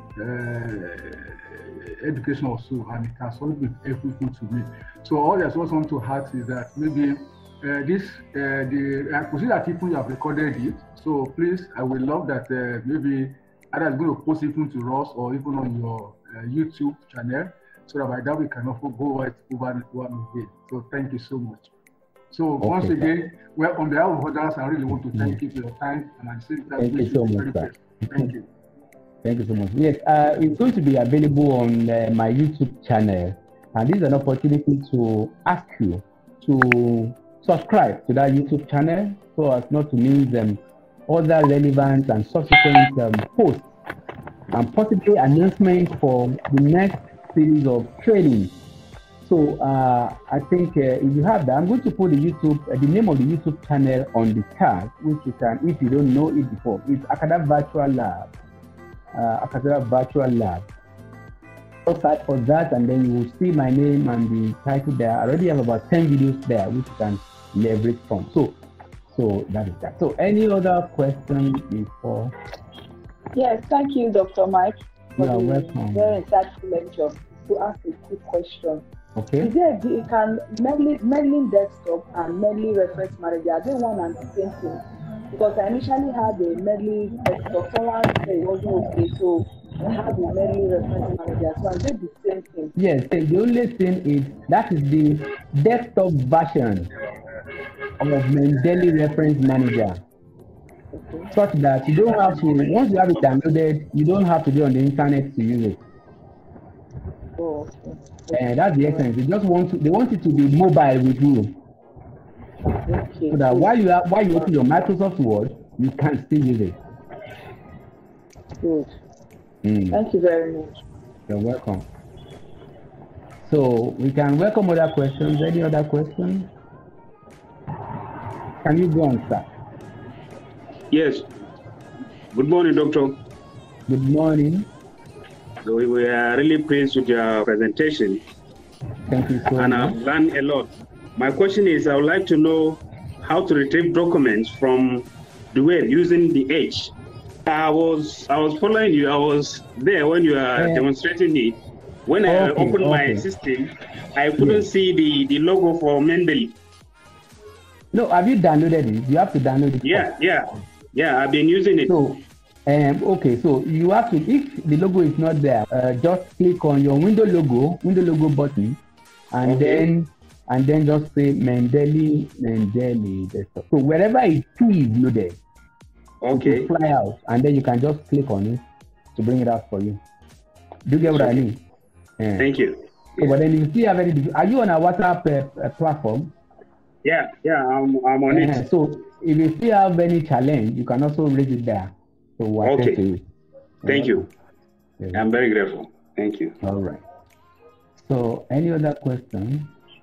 uh, education also, and it has always been everything to me. So all I just want to add is that maybe uh, this uh, the I could see that people you have recorded it. So please, I would love that uh, maybe either it's going to post even to us or even on your uh, YouTube channel, so that by that we can also go right over one again. So thank you so much. So okay, once again, well, on behalf of others, I really want to thank you for your time, and I say that thank you so much, sir. Thank you. Thank you so much. Yes, uh, it's going to be available on uh, my YouTube channel, and this is an opportunity to ask you to subscribe to that YouTube channel so as not to miss um, other relevant and subsequent um, posts and possibly announcements for the next series of training. So uh, I think uh, if you have that, I'm going to put the YouTube, uh, the name of the YouTube channel on the card, which you can, if you don't know it before, it's Acada Virtual Lab. Uh, Acada Virtual Lab. So search for that, and then you will see my name and the title there. I already have about ten videos there, which you can leverage from. So, so that is that. So, any other questions before? Yes, thank you, Doctor Mike. You are welcome. Very insightful lecture. To ask a quick question. Okay. Is there you can Mendeley desktop and Mendeley reference manager, are they one and the same thing? Because I initially had a Mendeley desktop, someone said it wasn't okay, so I had the Mendeley reference manager. So I did the same thing. Yes, the only thing is that is the desktop version of Mendeley reference manager. Okay. Such that you don't have to, once you have it downloaded, you don't have to be on the internet to use it. Oh, okay. And that's the essence. They just want to, they want it to be mobile with you. Okay. So that while you have, while you open your Microsoft Word, you can still use it. Good. Mm. Thank you very much. You're welcome. So we can welcome other questions. Any other questions? Can you go on, sir? Yes. Good morning, Doctor. Good morning. So we are really pleased with your presentation. Thank you so and much. I've learned a lot. My question is, I would like to know how to retrieve documents from the web using the Edge. I was I was following you. I was there when you were uh, demonstrating it. When I okay, opened okay. my system, I couldn't yes. see the, the logo for Mendeley. No, have you downloaded it? You have to download it. Yeah, first. yeah, yeah. I've been using it. So, um, okay, so you have to, if the logo is not there, uh, just click on your window logo, window logo button, and okay. then and then just say Mendeley, Mendeley desktop. So wherever it is loaded, okay, it will fly out, and then you can just click on it to bring it out for you. Do you get what I mean? Yeah. Thank you. So, but then you still have any, are you on a WhatsApp uh, uh, platform? Yeah, yeah, I'm, I'm on yeah. it. So if you still have any challenge, you can also raise it there. So we'll okay. To you. Thank yeah. you. Yeah. I'm very grateful. Thank you. All right. So any other question?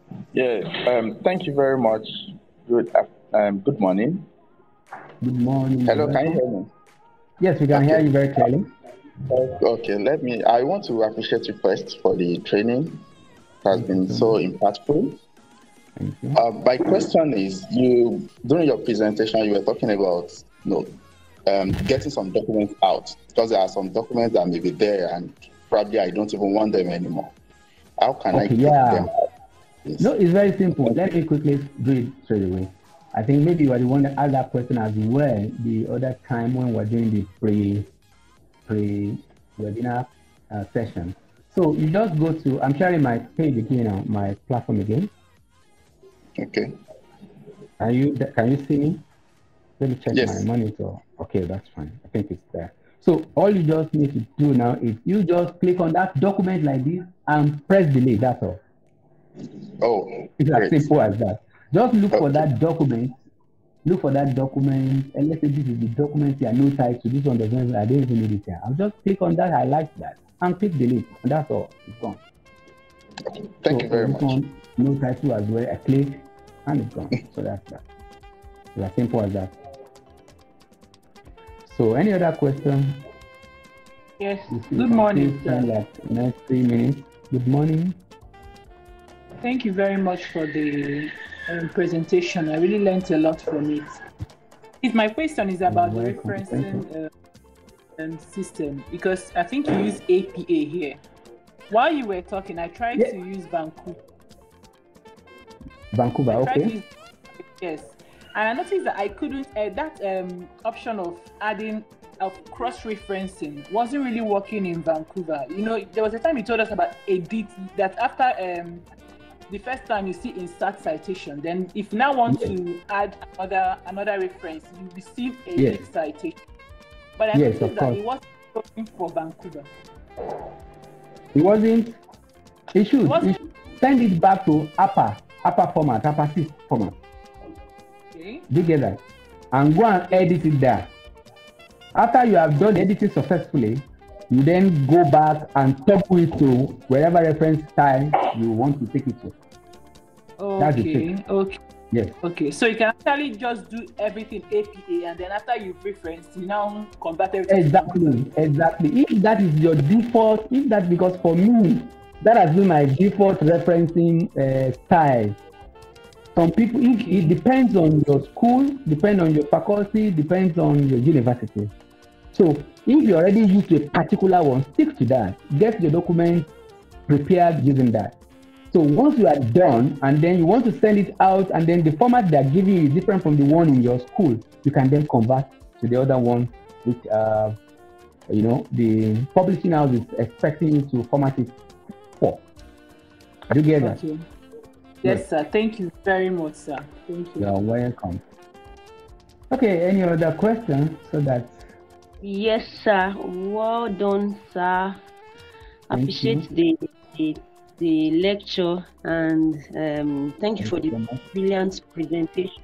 Yeah, um, thank you very much. Good, um, good morning. Good morning. Hello, can you hear me? Yes, we can okay. hear you very clearly. Okay, let me, I want to appreciate you first for the training. It has thank been so, so impactful. Thank you. Uh, my question is, you, during your presentation, you were talking about, you know, um, getting some documents out, because there are some documents that may be there and probably I don't even want them anymore. How can okay, I take yeah. them out? Yes. No, it's very simple. Let me quickly do it straight away. I think maybe you are the one that asked that question as well the other time when we were doing the pre pre webinar uh, session. So you just go to, I'm sharing my page again now, my platform again. Okay. Are you can you see me? Let me check yes. my monitor. Okay, that's fine. I think it's there. So all you just need to do now is you just click on that document like this and press delete. That's all. Oh, it's great. as simple as that. Just look okay. for that document. Look for that document, and let's say this is the document here, no title. This one doesn't. I don't even need it here. I'll just click on that. I like that, and click delete, and that's all. It's gone. Okay. Thank so, you very this much. One, no title as well. I click, and it's gone. So that's that. It's as simple as that. So, any other question? Yes. Good morning, sir. Like next three minutes. Good morning. Thank you very much for the um, presentation. I really learned a lot from it. If my question is about the referencing uh, um, system, because I think you use A P A here. While you were talking, I tried yeah. to use Vancouver. Vancouver, okay. Use, yes. And I noticed that I couldn't, uh, that um, option of adding, of cross-referencing wasn't really working in Vancouver. You know, there was a time you told us about edit, that after um, the first time you see insert citation, then if you now want yes. to add another another reference, you receive a yes. citation. But I yes, noticed that course. it wasn't working for Vancouver. It wasn't, it should, it wasn't, it should send it back to upper, upper format, upper six format. Okay. Do you get that? And go and edit it there. After you have done editing successfully, you then go back and toggle it to wherever reference style you want to take it to. Okay, okay. Yes. Okay, so you can actually just do everything A P A, and then after you've referenced, you now convert everything. Exactly, exactly. If that is your default, if that, because for me, that has been my default referencing uh, style. Some people, it, it depends on your school, depends on your faculty, depends on your university. So if you already used a particular one, stick to that. Get your document prepared using that. So once you are done, and then you want to send it out, and then the format they are giving you is different from the one in your school, you can then convert to the other one, which uh, you know the publishing house is expecting you to format it for. Do you get that? Okay. Yes, yes, sir. Thank you very much, sir. Thank you. You're welcome. Okay, any other questions so that? Yes, sir. Well done, sir. Thank Appreciate you. the, the the lecture, and um, thank you for the brilliant presentation.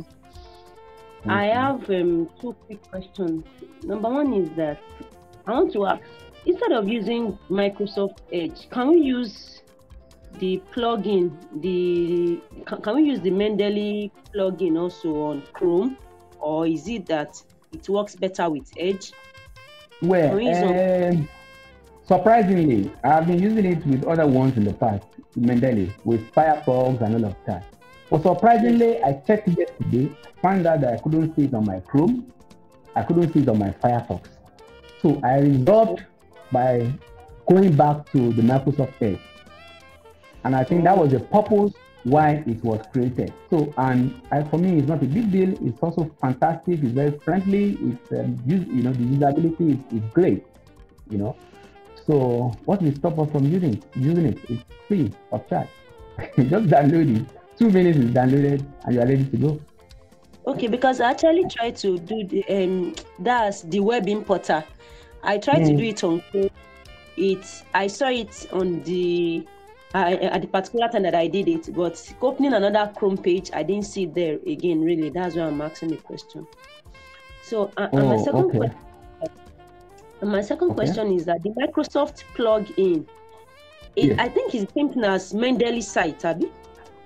I have um, two quick questions. Number one is that I want to ask, instead of using Microsoft Edge, can we use the plugin, the can, can we use the Mendeley plugin also on Chrome, or is it that it works better with Edge? Well, um, surprisingly, I've been using it with other ones in the past, Mendeley, with Firefox and all of that. But surprisingly, I checked yesterday, found out that I couldn't see it on my Chrome, I couldn't see it on my Firefox. So I resolved by going back to the Microsoft Edge. And I think that was the purpose why it was created. So, and I, for me, it's not a big deal. It's also fantastic. It's very friendly. It's, um, use, you know, the usability is, is great, you know. So what will stop us from using it? Using it? It's free of charge. Just download it. Two minutes is downloaded and you are ready to go. Okay, because I actually tried to do the um that's the web importer. I tried mm. to do it on Chrome. It I saw it on the uh, at the particular time that I did it, but opening another Chrome page, I didn't see it there again. Really, that's why I'm asking the question. So, uh, oh, and my second okay. question. And my second okay. question is that the Microsoft plugin, it, yes. I think it's the same thing as Mendeley site, Abby?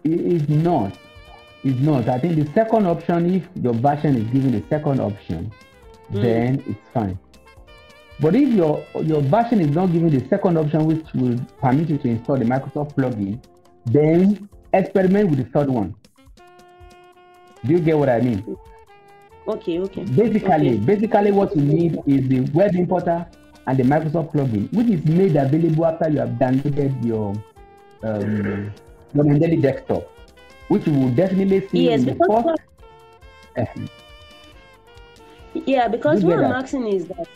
it is not. It's not. I think the second option, if your version is given the second option, mm. then it's fine. But if your your version is not given the second option, which will permit you to install the Microsoft plugin, then experiment with the third one. Do you get what I mean? Okay, okay. Basically, okay. basically what you need is the web importer and the Microsoft plugin, which is made available after you have downloaded your um, your Mendeley desktop, which you will definitely see yes, in the first. Uh, yeah, because what I'm asking is that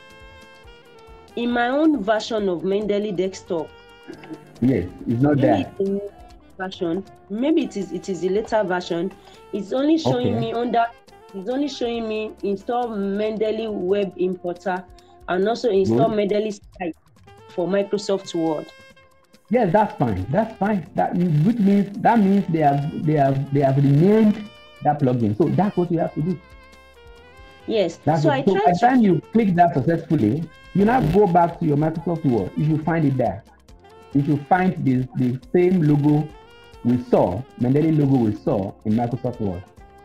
in my own version of Mendeley desktop, yes, it's not there. It's version, maybe it is it is the later version. It's only showing okay. me under. It's only showing me install Mendeley web importer and also install Good. Mendeley site for Microsoft Word. Yes, that's fine. That's fine. That which means that means they have they have they have renamed that plugin. So that's what you have to do. Yes. That's so what, I so tried by the time to... you click that successfully, you now go back to your Microsoft Word. You should find it there. You should find this the same logo we saw, Mendeley logo we saw in Microsoft Word.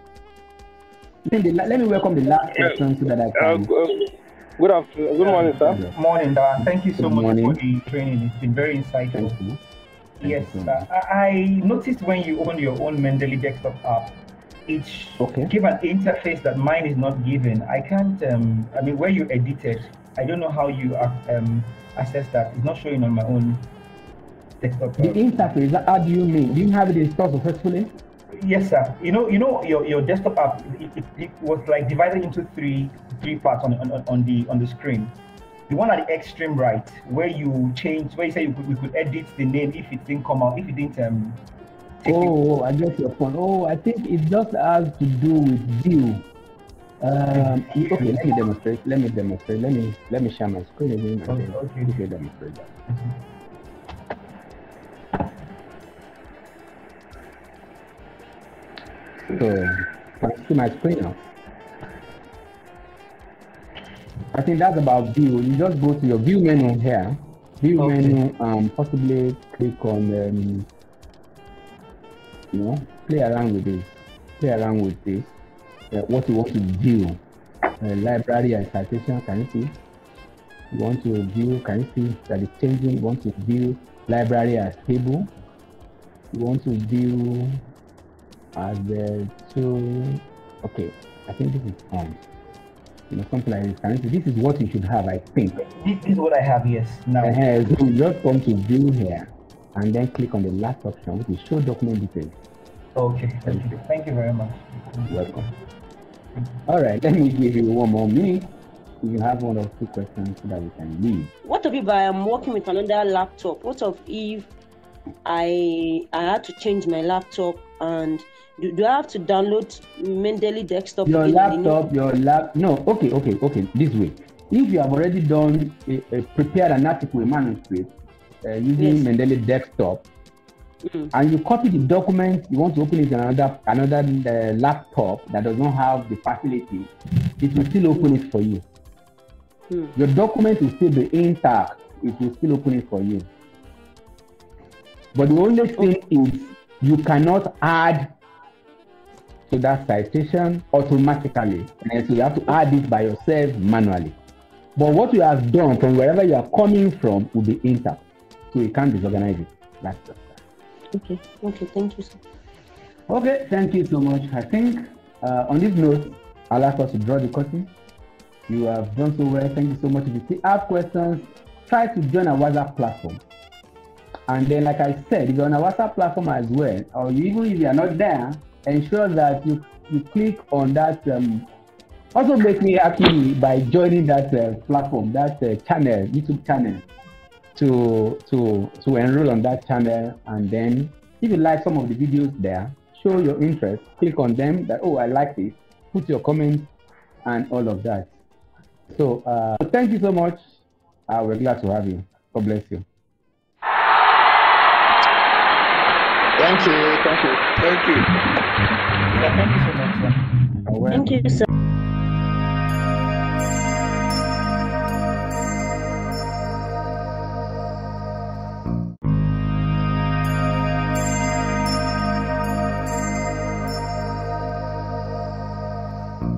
Let me, let me welcome the last question so that I can. Uh, good afternoon. Good morning, sir. Good morning, Dan. Thank you so Good much morning. for the training. It's been very insightful. Thank you. Thank Yes, you so uh, I I noticed when you open your own Mendeley desktop app, it Okay. give an interface that mine is not given. I can't. Um, I mean, where you edited, I don't know how you uh, um access that. It's not showing on my own desktop. The interface, how do you mean? Do you have it installed successfully? Yes, sir. You know, you know, your, your desktop app, it, it, it was like divided into three three parts on, on on the on the screen. The one at the extreme right, where you change, where you say you could, we could edit the name if it didn't come out, if it didn't um. Take Oh, I get your point. Oh, I think it just has to do with view. Um, okay, let me demonstrate. Let me demonstrate. Let me let me share my screen again. And Okay, then okay. quickly demonstrate that. So, can you see my screen now? I think that's about view. You just go to your view menu here. View Okay. menu, um, possibly click on, um, you know, play around with this. Play around with this. Uh, what you want to view. Uh, library and citation, can you see? You want to view, can you see that it's changing? You want to view library as table. You want to view as the two. Okay, I think this is on. You know, something like this. Can you see? This is what you should have, I think. This is what I have. Yes. Now. Uh, so you just come to view here and then click on the last option, which is show document details. Okay. Thank you. Thank you very much. Welcome. All right, let me give you one more minute. You have one or two questions so that we can leave. What if I am working with another laptop? What of if I I had to change my laptop and do, do I have to download Mendeley desktop? Your again? laptop, your lap. No, okay, okay, okay. This way. If you have already done a, a prepared an article, a manuscript uh, using Yes. Mendeley desktop, Mm. and you copy the document, you want to open it on another another uh, laptop that does not have the facility, it will still open it for you. Mm. Your document will still be intact. It will still open it for you. But the only thing is you cannot add to that citation automatically. And so you have to add it by yourself manually. But what you have done from wherever you are coming from will be intact. So you can't disorganize it. That's just that. Okay, okay, thank you, sir. Okay, thank you so much. I think uh, on this note, I'll ask us to draw the curtain. You have done so well. Thank you so much. If you still have questions, try to join our WhatsApp platform. And then, like I said, if you're on a WhatsApp platform as well, or you, even if you are not there, ensure that you, you click on that. Um, also make me happy by joining that uh, platform, that uh, channel, YouTube channel, to, to, to enroll on that channel. And then if you like some of the videos there, show your interest, click on them that, oh, I like this, put your comments and all of that. So uh, thank you so much. Uh, we're glad to have you. God bless you. Thank you. Thank you. Thank you. Yeah, thank you so much, sir. Uh, well, Thank you, sir.